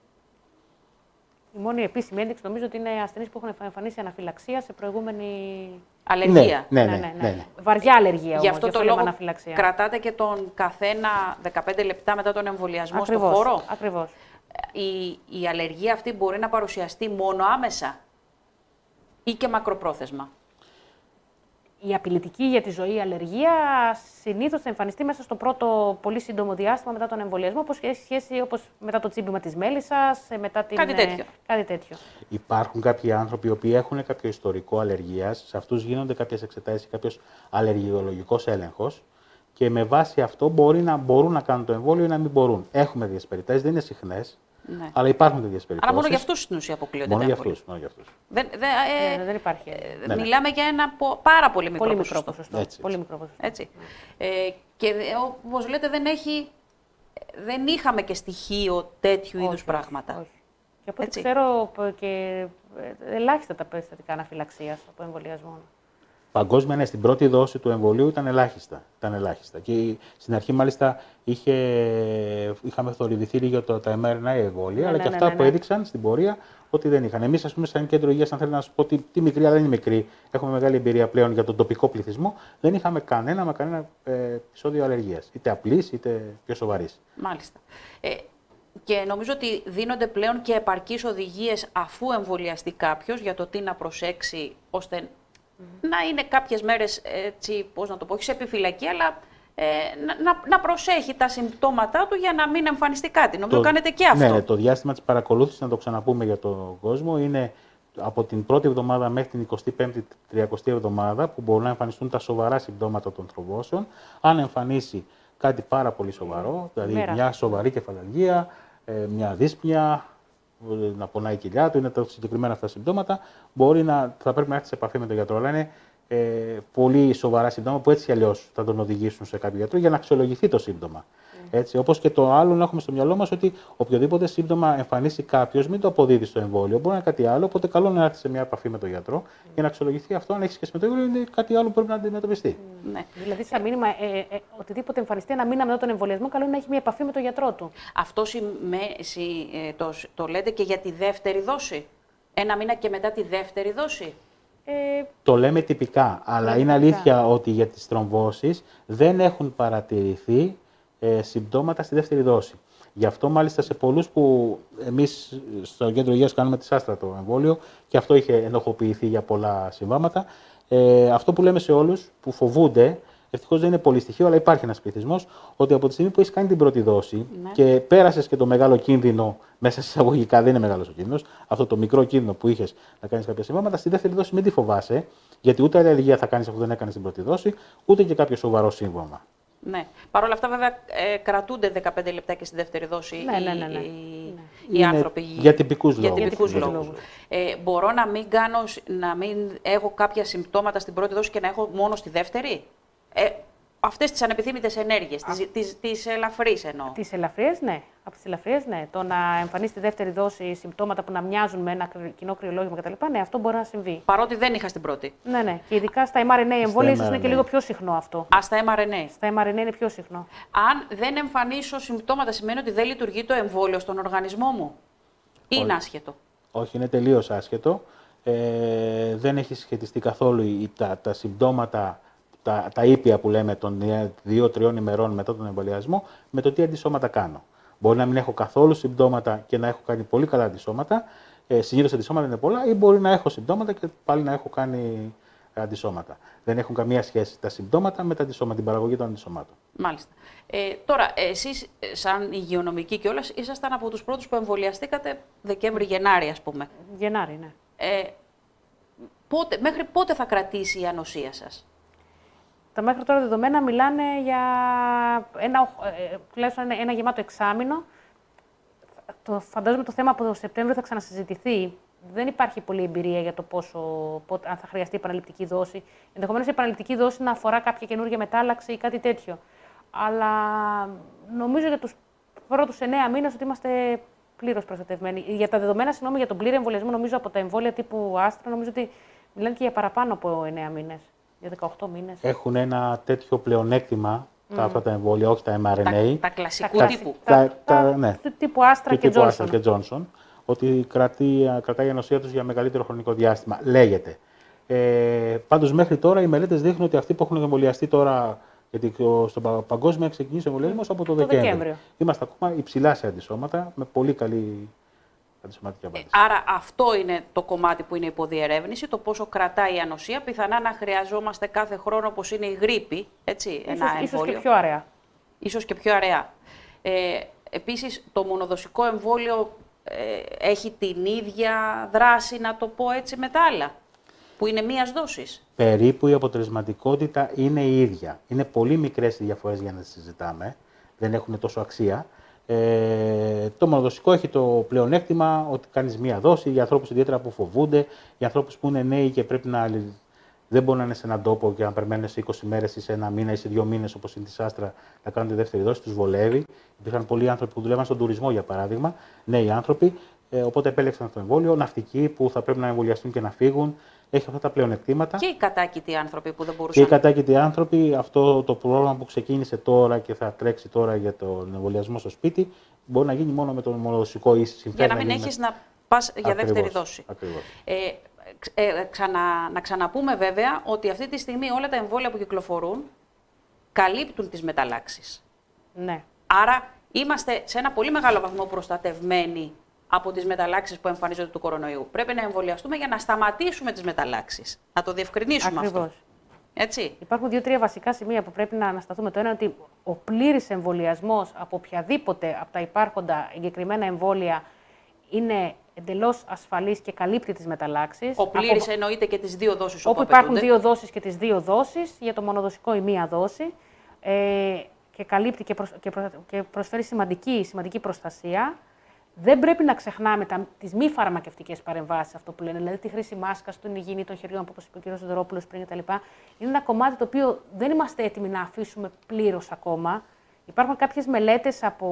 Η μόνη επίσημη ένδειξη νομίζω ότι είναι ασθενείς που έχουν εμφανίσει αναφυλαξία σε προηγούμενη αλλεργία. Ναι, ναι, ναι, ναι, ναι, ναι. Βαριά αλλεργία όμως, γι' αυτό το λόγο αναφυλαξία. Κρατάτε και τον καθένα δεκαπέντε λεπτά μετά τον εμβολιασμό ακριβώς, στο χώρο. Ακριβώς. Η, η αλλεργία αυτή μπορεί να παρουσιαστεί μόνο άμεσα ή και μακροπρόθεσμα? Η απειλητική για τη ζωή αλλεργία συνήθως θα εμφανιστεί μέσα στο πρώτο πολύ σύντομο διάστημα μετά τον εμβολιασμό, όπως έχει σχέση όπως μετά το τσίμπημα της μέλισσας, μετά την... Κάτι τέτοιο. Κάτι τέτοιο. Υπάρχουν κάποιοι άνθρωποι οι οποίοι έχουν κάποιο ιστορικό αλλεργίας, σε αυτούς γίνονται κάποιες εξετάσεις, κάποιος αλλεργιολογικός έλεγχος και με βάση αυτό μπορεί να μπορούν να κάνουν το εμβόλιο ή να μην μπορούν. Έχουμε τέτοιες περιπτώσεις, δεν είναι συχνές. Ναι. Αλλά υπάρχουν τέτοιες περιπτώσεις. Αλλά μόνο για αυτούς στην ουσία αποκλείονται. Μόνο για αυτούς. Μόνο για αυτούς. Δεν, δε, ε, ναι, δεν υπάρχει. Ε, ναι, ναι. Μιλάμε για ένα πάρα πολύ μικρό πολύ ποσοστό. Μικρό ποσοστό. Έτσι, πολύ έτσι. μικρό ποσοστό. Έτσι. Ε, και όπως λέτε, δεν, έχει, δεν είχαμε και στοιχείο τέτοιου όχι, είδους πράγματα. Όχι. Και από ό,τι ξέρω και ελάχιστα τα περιστατικά αναφυλαξίας από εμβολιασμό. Παγκόσμια, ναι, στην πρώτη δόση του εμβολίου ήταν ελάχιστα. Ήταν ελάχιστα. Και στην αρχή, μάλιστα, είχε, είχαμε θορυβηθεί λίγο το, τα εμ αρ εν έι εμβόλια, ναι, αλλά ναι, και αυτά ναι, ναι, που έδειξαν στην πορεία ότι δεν είχαν. Εμείς, ας πούμε, σαν κέντρο υγείας, αν θέλω να σου πω ότι τη μικρή, αλλά δεν είναι μικρή, έχουμε μεγάλη εμπειρία πλέον για τον τοπικό πληθυσμό, δεν είχαμε κανένα με κανένα ε, επεισόδιο αλλεργίας, είτε απλής είτε πιο σοβαρής. Μάλιστα. Ε, και νομίζω ότι δίνονται πλέον και επαρκείς οδηγίες αφού εμβολιαστεί κάποιος για το τι να προσέξει ώστε να είναι κάποιες μέρες, έτσι, πώς να το πω, όχι σε επιφυλακή, αλλά ε, να, να προσέχει τα συμπτώματά του για να μην εμφανιστεί κάτι. Νομίζω το, κάνετε και αυτό. Ναι, το διάστημα της παρακολούθησης, να το ξαναπούμε για τον κόσμο, είναι από την πρώτη εβδομάδα μέχρι την εικοστή πέμπτη τριαντάτη εβδομάδα, που μπορούν να εμφανιστούν τα σοβαρά συμπτώματα των θρομβώσεων. Αν εμφανίσει κάτι πάρα πολύ σοβαρό, δηλαδή Μέρα. μια σοβαρή κεφαλαλγία, μια δύσπνοια, να πονάει η κοιλιά του, είναι τα συγκεκριμένα αυτά συμπτώματα, μπορεί να, θα πρέπει να έρθει σε επαφή με τον γιατρό. Αλλά είναι ε, πολύ σοβαρά συμπτώματα που έτσι ή αλλιώς θα τον οδηγήσουν σε κάποιο γιατρό για να αξιολογηθεί το σύμπτωμα. Mm. Έτσι, όπως και το άλλο, να έχουμε στο μυαλό μας ότι οποιοδήποτε σύμπτωμα εμφανίσει κάποιος, μην το αποδίδει στο εμβόλιο. Μπορεί να είναι κάτι άλλο, οπότε καλό να έρθει σε μια επαφή με τον γιατρό mm. για να αξιολογηθεί αυτό. Αν έχει σχέση με το εμβόλιο, είναι κάτι άλλο που πρέπει να αντιμετωπιστεί. Mm. Ναι. Δηλαδή, σαν μήνυμα, ε, ε, οτιδήποτε εμφανιστεί ένα μήνα μετά τον εμβολιασμό, καλό είναι να έχει μια επαφή με τον γιατρό του. Αυτό σημαίνει, ε, το, το λέτε και για τη δεύτερη δόση. Ένα μήνα και μετά τη δεύτερη δόση. Ε, το λέμε τυπικά, αλλά είναι αλήθεια ότι για τις θρομβώσεις δεν έχουν παρατηρηθεί ε, συμπτώματα στη δεύτερη δόση. Γι' αυτό μάλιστα σε πολλούς που εμείς στο κέντρο υγείας κάνουμε τη Άστρα το εμβόλιο και αυτό είχε ενοχοποιηθεί για πολλά συμβάματα. Ε, αυτό που λέμε σε όλους που φοβούνται, ευτυχώς δεν είναι πολύ στοιχείο, αλλά υπάρχει ένας πληθυσμός, ότι από τη στιγμή που έχεις κάνει την πρώτη δόση ναι. και πέρασες και το μεγάλο κίνδυνο, μέσα σε εισαγωγικά δεν είναι μεγάλος ο κίνδυνος, αυτό το μικρό κίνδυνο που είχες να κάνεις κάποια συμβάματα, στη δεύτερη δόση μην τη φοβάσαι, γιατί ούτε αλλεργία θα κάνεις αφού δεν έκανες την πρώτη δόση, ούτε και κάποιο σοβαρό σύμβαμα. Ναι. Παρ' όλα αυτά, βέβαια, ε, κρατούνται δεκαπέντε λεπτά και στη δεύτερη δόση ναι, ναι, ναι, ναι. οι, ναι. οι άνθρωποι. Για τυπικούς λόγους. Για τυπικούς λόγους. λόγους. Ε, μπορώ να μην, κάνω, να μην έχω κάποια συμπτώματα στην πρώτη δόση και να έχω μόνο στη δεύτερη. Ε, αυτές τις ανεπιθύμητες ενέργειες, τις, τις, τις ελαφρείς εννοώ. Τις ελαφρίες, ναι. Από τις ελαφρίες, ναι. Το να εμφανίσει τη δεύτερη δόση συμπτώματα που να μοιάζουν με ένα κοινό κρυολόγημα κτλ. Ναι, αυτό μπορεί να συμβεί. Παρότι δεν είχα στην πρώτη. Ναι, ναι. Και ειδικά στα εμ αρ εν έι εμβόλια ίσως είναι και λίγο πιο συχνό αυτό. Α, στα εμ αρ εν έι. Στα εμ αρ εν έι είναι πιο συχνό. Αν δεν εμφανίσω συμπτώματα, σημαίνει ότι δεν λειτουργεί το εμβόλιο στον οργανισμό μου. Ή είναι άσχετο. Όχι, είναι τελείως άσχετο. Ε, δεν έχει σχετιστεί καθόλου τα, τα συμπτώματα, τα, τα ήπια που λέμε των δύο-τριών ημερών μετά τον εμβολιασμό, με το τι αντισώματα κάνω. Μπορεί να μην έχω καθόλου συμπτώματα και να έχω κάνει πολύ καλά αντισώματα. Ε, συνήθως αντισώματα είναι πολλά, ή μπορεί να έχω συμπτώματα και πάλι να έχω κάνει αντισώματα. Δεν έχουν καμία σχέση τα συμπτώματα με τα αντισώματα, την παραγωγή των αντισωμάτων. Μάλιστα. Ε, τώρα, εσείς, σαν υγειονομικοί κιόλας, ήσασταν από τους πρώτους που εμβολιαστήκατε Δεκέμβρη-Γενάρη, ας πούμε. Γενάρη, ναι. Ε, πότε, μέχρι πότε θα κρατήσει η ανοσία σας? Τα μέχρι τώρα δεδομένα μιλάνε για ένα, ε, τουλάχιστον ένα, ένα γεμάτο εξάμηνο. Το, φαντάζομαι το θέμα από το Σεπτέμβριο θα ξανασυζητηθεί. Δεν υπάρχει πολλή εμπειρία για το πόσο, πότε, αν θα χρειαστεί επαναληπτική δόση. Ενδεχομένως η επαναληπτική δόση να αφορά κάποια καινούργια μετάλλαξη ή κάτι τέτοιο. Αλλά νομίζω για τους πρώτους εννέα μήνες ότι είμαστε πλήρως προστατευμένοι. Για τα δεδομένα, συγγνώμη, για τον πλήρη εμβολιασμό, νομίζω από τα εμβόλια τύπου Άστρα, νομίζω ότι μιλάνε και για παραπάνω από εννέα μήνες. Για δεκαοκτώ μήνες. Έχουν ένα τέτοιο πλεονέκτημα mm. τα, αυτά τα εμβόλια, όχι τα εμ αρ εν έι. Τα, τα κλασικού τα, τύπου. Τα, τα, τα, ναι. Του τύπου Άστρα και Τζόνσον. και Johnson. Ότι κρατεί, κρατάει η ανοσία τους για μεγαλύτερο χρονικό διάστημα. Λέγεται. Ε, πάντως μέχρι τώρα οι μελέτες δείχνουν ότι αυτοί που έχουν εμβολιαστεί τώρα, γιατί στον παγκόσμιο έχει ξεκινήσει ο εμβολιασμός από το, το Δεκέμβριο. Δεκέμβριο. Είμαστε ακόμα υψηλά σε αντισώματα, με πολύ καλή αντισωματική απάντηση. Άρα αυτό είναι το κομμάτι που είναι υποδιερεύνηση, το πόσο κρατάει η ανοσία. Πιθανά να χρειαζόμαστε κάθε χρόνο, όπως είναι η γρίπη, έτσι, ίσως, ένα εμβόλιο. Ίσως και πιο αραιά. Ίσως και πιο αραιά. Ε, επίσης, το μονοδοσικό εμβόλιο ε, έχει την ίδια δράση, να το πω έτσι, με τα άλλα, που είναι μίας δόσης. Περίπου η αποτελεσματικότητα είναι η ίδια. Είναι πολύ μικρές οι διαφορές για να τις συζητάμε. Δεν έχουν τόσο αξία. Ε, το μονοδοσικό έχει το πλεονέκτημα ότι κάνεις μία δόση για ανθρώπους ιδιαίτερα που φοβούνται, για ανθρώπους που είναι νέοι και πρέπει να, δεν μπορούν να είναι σε έναν τόπο και να περιμένουν σε είκοσι μέρες ή σε ένα μήνα ή σε δύο μήνες όπως είναι της Άστρα να κάνουν τη δεύτερη δόση, τους βολεύει. Υπήρχαν πολλοί άνθρωποι που δουλεύαν στον τουρισμό, για παράδειγμα, νέοι άνθρωποι, ε, οπότε επέλεξαν το εμβόλιο, ναυτικοί που θα πρέπει να εμβολιαστούν και να φύγουν. Έχει αυτά τα πλεονεκτήματα. Και οι κατάκητοι άνθρωποι που δεν μπορούσαν. Και οι κατάκητοι άνθρωποι, αυτό το πρόγραμμα που ξεκίνησε τώρα και θα τρέξει τώρα για τον εμβολιασμό στο σπίτι, μπορεί να γίνει μόνο με τον μονοδοσικό ή συμφέρον. Για να μην έχεις με... να πας για ακριβώς, δεύτερη δόση. Ακριβώς. Ε, ε, ξανα, να ξαναπούμε βέβαια ότι αυτή τη στιγμή όλα τα εμβόλια που κυκλοφορούν καλύπτουν τις μεταλλάξεις. Ναι. Άρα είμαστε σε ένα πολύ μεγάλο βαθμό προστατευμένοι από τις μεταλλάξεις που εμφανίζονται του κορονοϊού. Πρέπει να εμβολιαστούμε για να σταματήσουμε τις μεταλλάξεις. Να το διευκρινίσουμε Ακριβώς. αυτό. Έτσι. Υπάρχουν δύο-τρία βασικά σημεία που πρέπει να ανασταθούμε. Το ένα είναι ότι ο πλήρης εμβολιασμός από οποιαδήποτε από τα υπάρχοντα εγκεκριμένα εμβόλια είναι εντελώς ασφαλής και καλύπτει τις μεταλλάξεις. Ο πλήρης από... εννοείται και τις δύο δόσεις όπου, όπου υπάρχουν δύο δόσεις και τις δύο δόσεις, για το μονοδοσικό η μία δόση, ε, και καλύπτει και, προσ... και, προ... και προσφέρει σημαντική, σημαντική προστασία. Δεν πρέπει να ξεχνάμε τις μη φαρμακευτικές παρεμβάσεις, αυτό που λένε, δηλαδή τη χρήση μάσκας, την υγιεινή των χεριών, όπως είπε ο κ. Σιδερόπουλος πριν κτλ. Είναι ένα κομμάτι το οποίο δεν είμαστε έτοιμοι να αφήσουμε πλήρως ακόμα. Υπάρχουν κάποιες μελέτες από,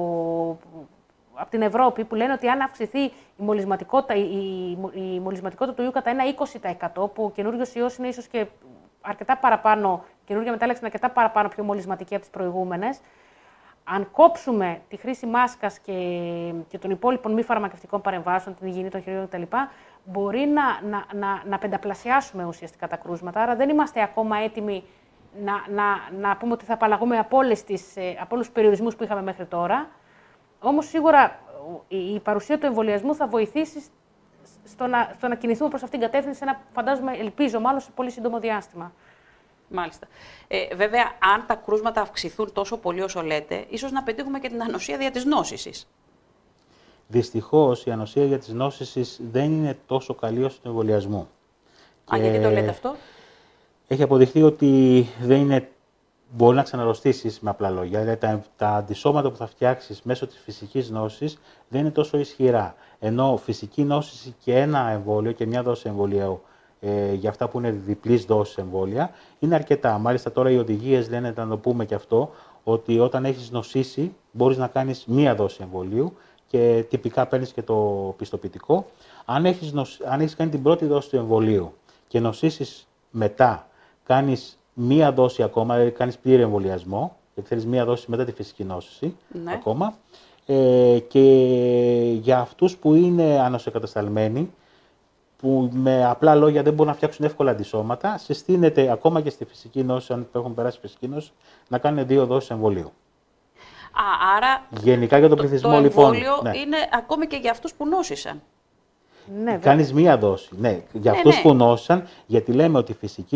από την Ευρώπη που λένε ότι αν αυξηθεί η μολυσματικότητα, η, η, η μολυσματικότητα του ιού κατά ένα είκοσι τοις εκατό, που ο καινούριος ιός είναι ίσως και αρκετά παραπάνω, η καινούργια μετάλλαξη είναι αρκετά παραπάνω πιο μολυσματική από τις προηγούμενες. Αν κόψουμε τη χρήση μάσκας και, και των υπόλοιπων μη φαρμακευτικών παρεμβάσεων, την υγιεινή των χεριών κτλ., μπορεί να, να, να, να πενταπλασιάσουμε ουσιαστικά τα κρούσματα. Άρα δεν είμαστε ακόμα έτοιμοι να, να, να πούμε ότι θα απαλλαγούμε από, όλες τις, από όλους τους περιορισμούς που είχαμε μέχρι τώρα. Όμως σίγουρα η, η παρουσία του εμβολιασμού θα βοηθήσει στο να, στο να κινηθούμε προς αυτήν την κατεύθυνση σε ένα, φαντάζομαι, ελπίζω μάλλον, σε πολύ σύντομο διάστημα. Μάλιστα. Ε, βέβαια, αν τα κρούσματα αυξηθούν τόσο πολύ όσο λέτε, ίσως να πετύχουμε και την ανοσία δια της νόσησης. Δυστυχώς, η ανοσία για της νόσησης δεν είναι τόσο καλή όσο του εμβολιασμού. Α, και... γιατί το λέτε αυτό? Έχει αποδειχθεί ότι δεν είναι... μπορεί να ξαναρρωστήσεις με απλά λόγια. Δηλαδή, τα, τα αντισώματα που θα φτιάξεις μέσω της φυσικής νόσης δεν είναι τόσο ισχυρά. Ενώ φυσική νόσηση και ένα εμβόλιο και μια δόση εμβολίου ε, για αυτά που είναι διπλής δόσης εμβόλια, είναι αρκετά. Μάλιστα τώρα οι οδηγίες λένε, να το πούμε και αυτό, ότι όταν έχεις νοσήσει μπορείς να κάνεις μία δόση εμβολίου και τυπικά παίρνεις και το πιστοποιητικό. Αν έχεις, νοσ... Αν έχεις κάνει την πρώτη δόση του εμβολίου και νοσήσεις μετά, κάνεις μία δόση ακόμα, δηλαδή κάνεις πλήρη εμβολιασμό, γιατί θέλεις μία δόση μετά τη φυσική νόσηση, ναι, ακόμα. Ε, και για αυτούς που είναι ανοσοκατασταλμένοι, που με απλά λόγια δεν μπορούν να φτιάξουν εύκολα αντισώματα, συστήνεται ακόμα και στη φυσική νόση, αν έχουν περάσει φυσική νόση, να κάνουν δύο δόσεις εμβολίου. Α, άρα γενικά για τον πληθυσμό, το λοιπόν. Το εμβόλιο ναι. είναι ακόμη και για αυτούς που νόσησαν. Ναι, κάνεις μία δόση. Ναι, για ναι, αυτούς ναι. που νόσησαν, γιατί λέμε ότι η φυσική.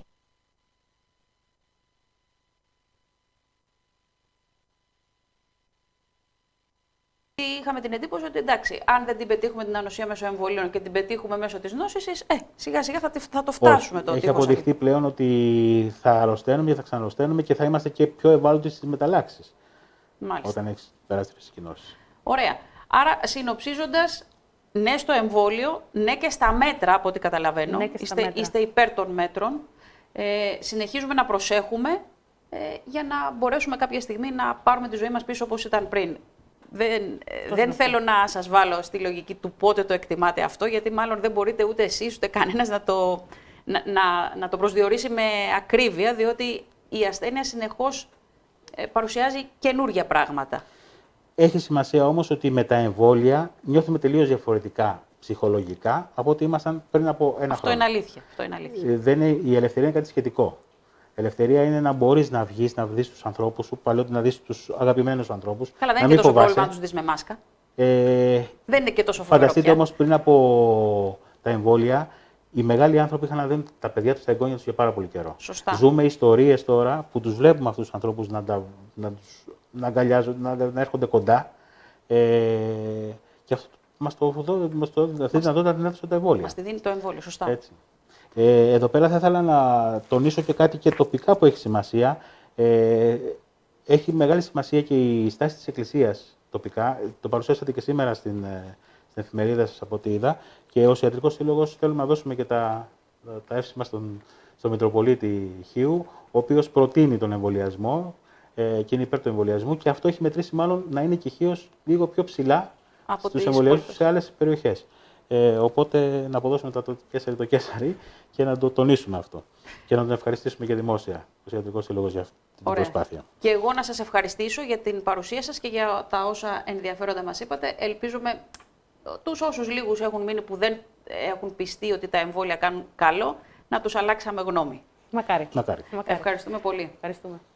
Είχαμε την εντύπωση ότι εντάξει, αν δεν την πετύχουμε την ανοσία μέσω εμβολίων και την πετύχουμε μέσω της νόσησης, ε, σιγά σιγά θα, θα το φτάσουμε. Όχι, το έχει αποδειχθεί αυτή. πλέον ότι θα αρρωσταίνουμε και θα ξαναρρωσταίνουμε και θα είμαστε και πιο ευάλωτοι στις μεταλλάξεις. Μάλιστα. Όταν έχεις περάσει τη φυσική νόση. Ωραία. Άρα, συνοψίζοντας, ναι στο εμβόλιο, ναι και στα μέτρα, από ό,τι καταλαβαίνω. Ναι είστε, μέτρα. είστε υπέρ των μέτρων. Ε, συνεχίζουμε να προσέχουμε ε, για να μπορέσουμε κάποια στιγμή να πάρουμε τη ζωή μας πίσω όπως ήταν πριν. Δεν, δεν θέλω να σας βάλω στη λογική του πότε το εκτιμάτε αυτό, γιατί μάλλον δεν μπορείτε ούτε εσείς ούτε κανένας να το, να, να, να το προσδιορίσει με ακρίβεια, διότι η ασθένεια συνεχώς ε, παρουσιάζει καινούργια πράγματα. Έχει σημασία όμως ότι με τα εμβόλια νιώθουμε τελείως διαφορετικά ψυχολογικά από ό,τι ήμασταν πριν από ένα αυτό χρόνο. Είναι αλήθεια. Αυτό είναι αλήθεια. Ε, δεν είναι, η ελευθερία είναι κάτι σχετικό. Ελευθερία είναι να μπορείς να βγεις, να δεις τους ανθρώπους σου, παλαιότερα να δεις τους αγαπημένους ανθρώπους. Καλά, δεν είναι και τόσο πρόβλημα να τους δεις με μάσκα. Ε, δεν είναι και τόσο φοβερό. Φανταστείτε όμως πριν από τα εμβόλια, οι μεγάλοι άνθρωποι είχαν να δίνουν τα παιδιά τους, τα εγγόνια τους για πάρα πολύ καιρό. Σωστά. Ζούμε ιστορίες τώρα που τους βλέπουμε αυτούς τους ανθρώπους να, τα, να, τους, να αγκαλιάζουν, να, να έρχονται κοντά. Ε, και αυτό μας το, μας το, αυτή τη δυνατότητα την έδωσαν τα εμβόλια. Μας τη δίνει το εμβόλιο, σωστά. Έτσι. Ε, εδώ πέρα θα ήθελα να τονίσω και κάτι και τοπικά που έχει σημασία. Ε, έχει μεγάλη σημασία και η στάση της Εκκλησίας τοπικά. Το παρουσιάσατε και σήμερα στην, στην εφημερίδα σας από ό,τι είδα. Και ως Ιατρικός Σύλλογος θέλουμε να δώσουμε και τα, τα εύσημα στον, στον Μητροπολίτη Χίου, ο οποίος προτείνει τον εμβολιασμό ε, και είναι υπέρ του εμβολιασμού. Και αυτό έχει μετρήσει μάλλον να είναι και Χίος λίγο πιο ψηλά από στους εμβολιασμούς σε άλλες περιοχές. Ε, οπότε να αποδώσουμε το Κέσσαρι το Κέσσαρι και να το τονίσουμε αυτό. Και να τον ευχαριστήσουμε και δημόσια ως Ιατρικός Σύλλογος για αυτή την Ωραία. προσπάθεια. Και εγώ να σας ευχαριστήσω για την παρουσία σας και για τα όσα ενδιαφέροντα μας είπατε. Ελπίζουμε τους όσους λίγους έχουν μείνει που δεν έχουν πιστεί ότι τα εμβόλια κάνουν καλό, να τους αλλάξαμε γνώμη. Μακάρι. Μακάρι. Μακάρι. Ευχαριστούμε πολύ. Ευχαριστούμε.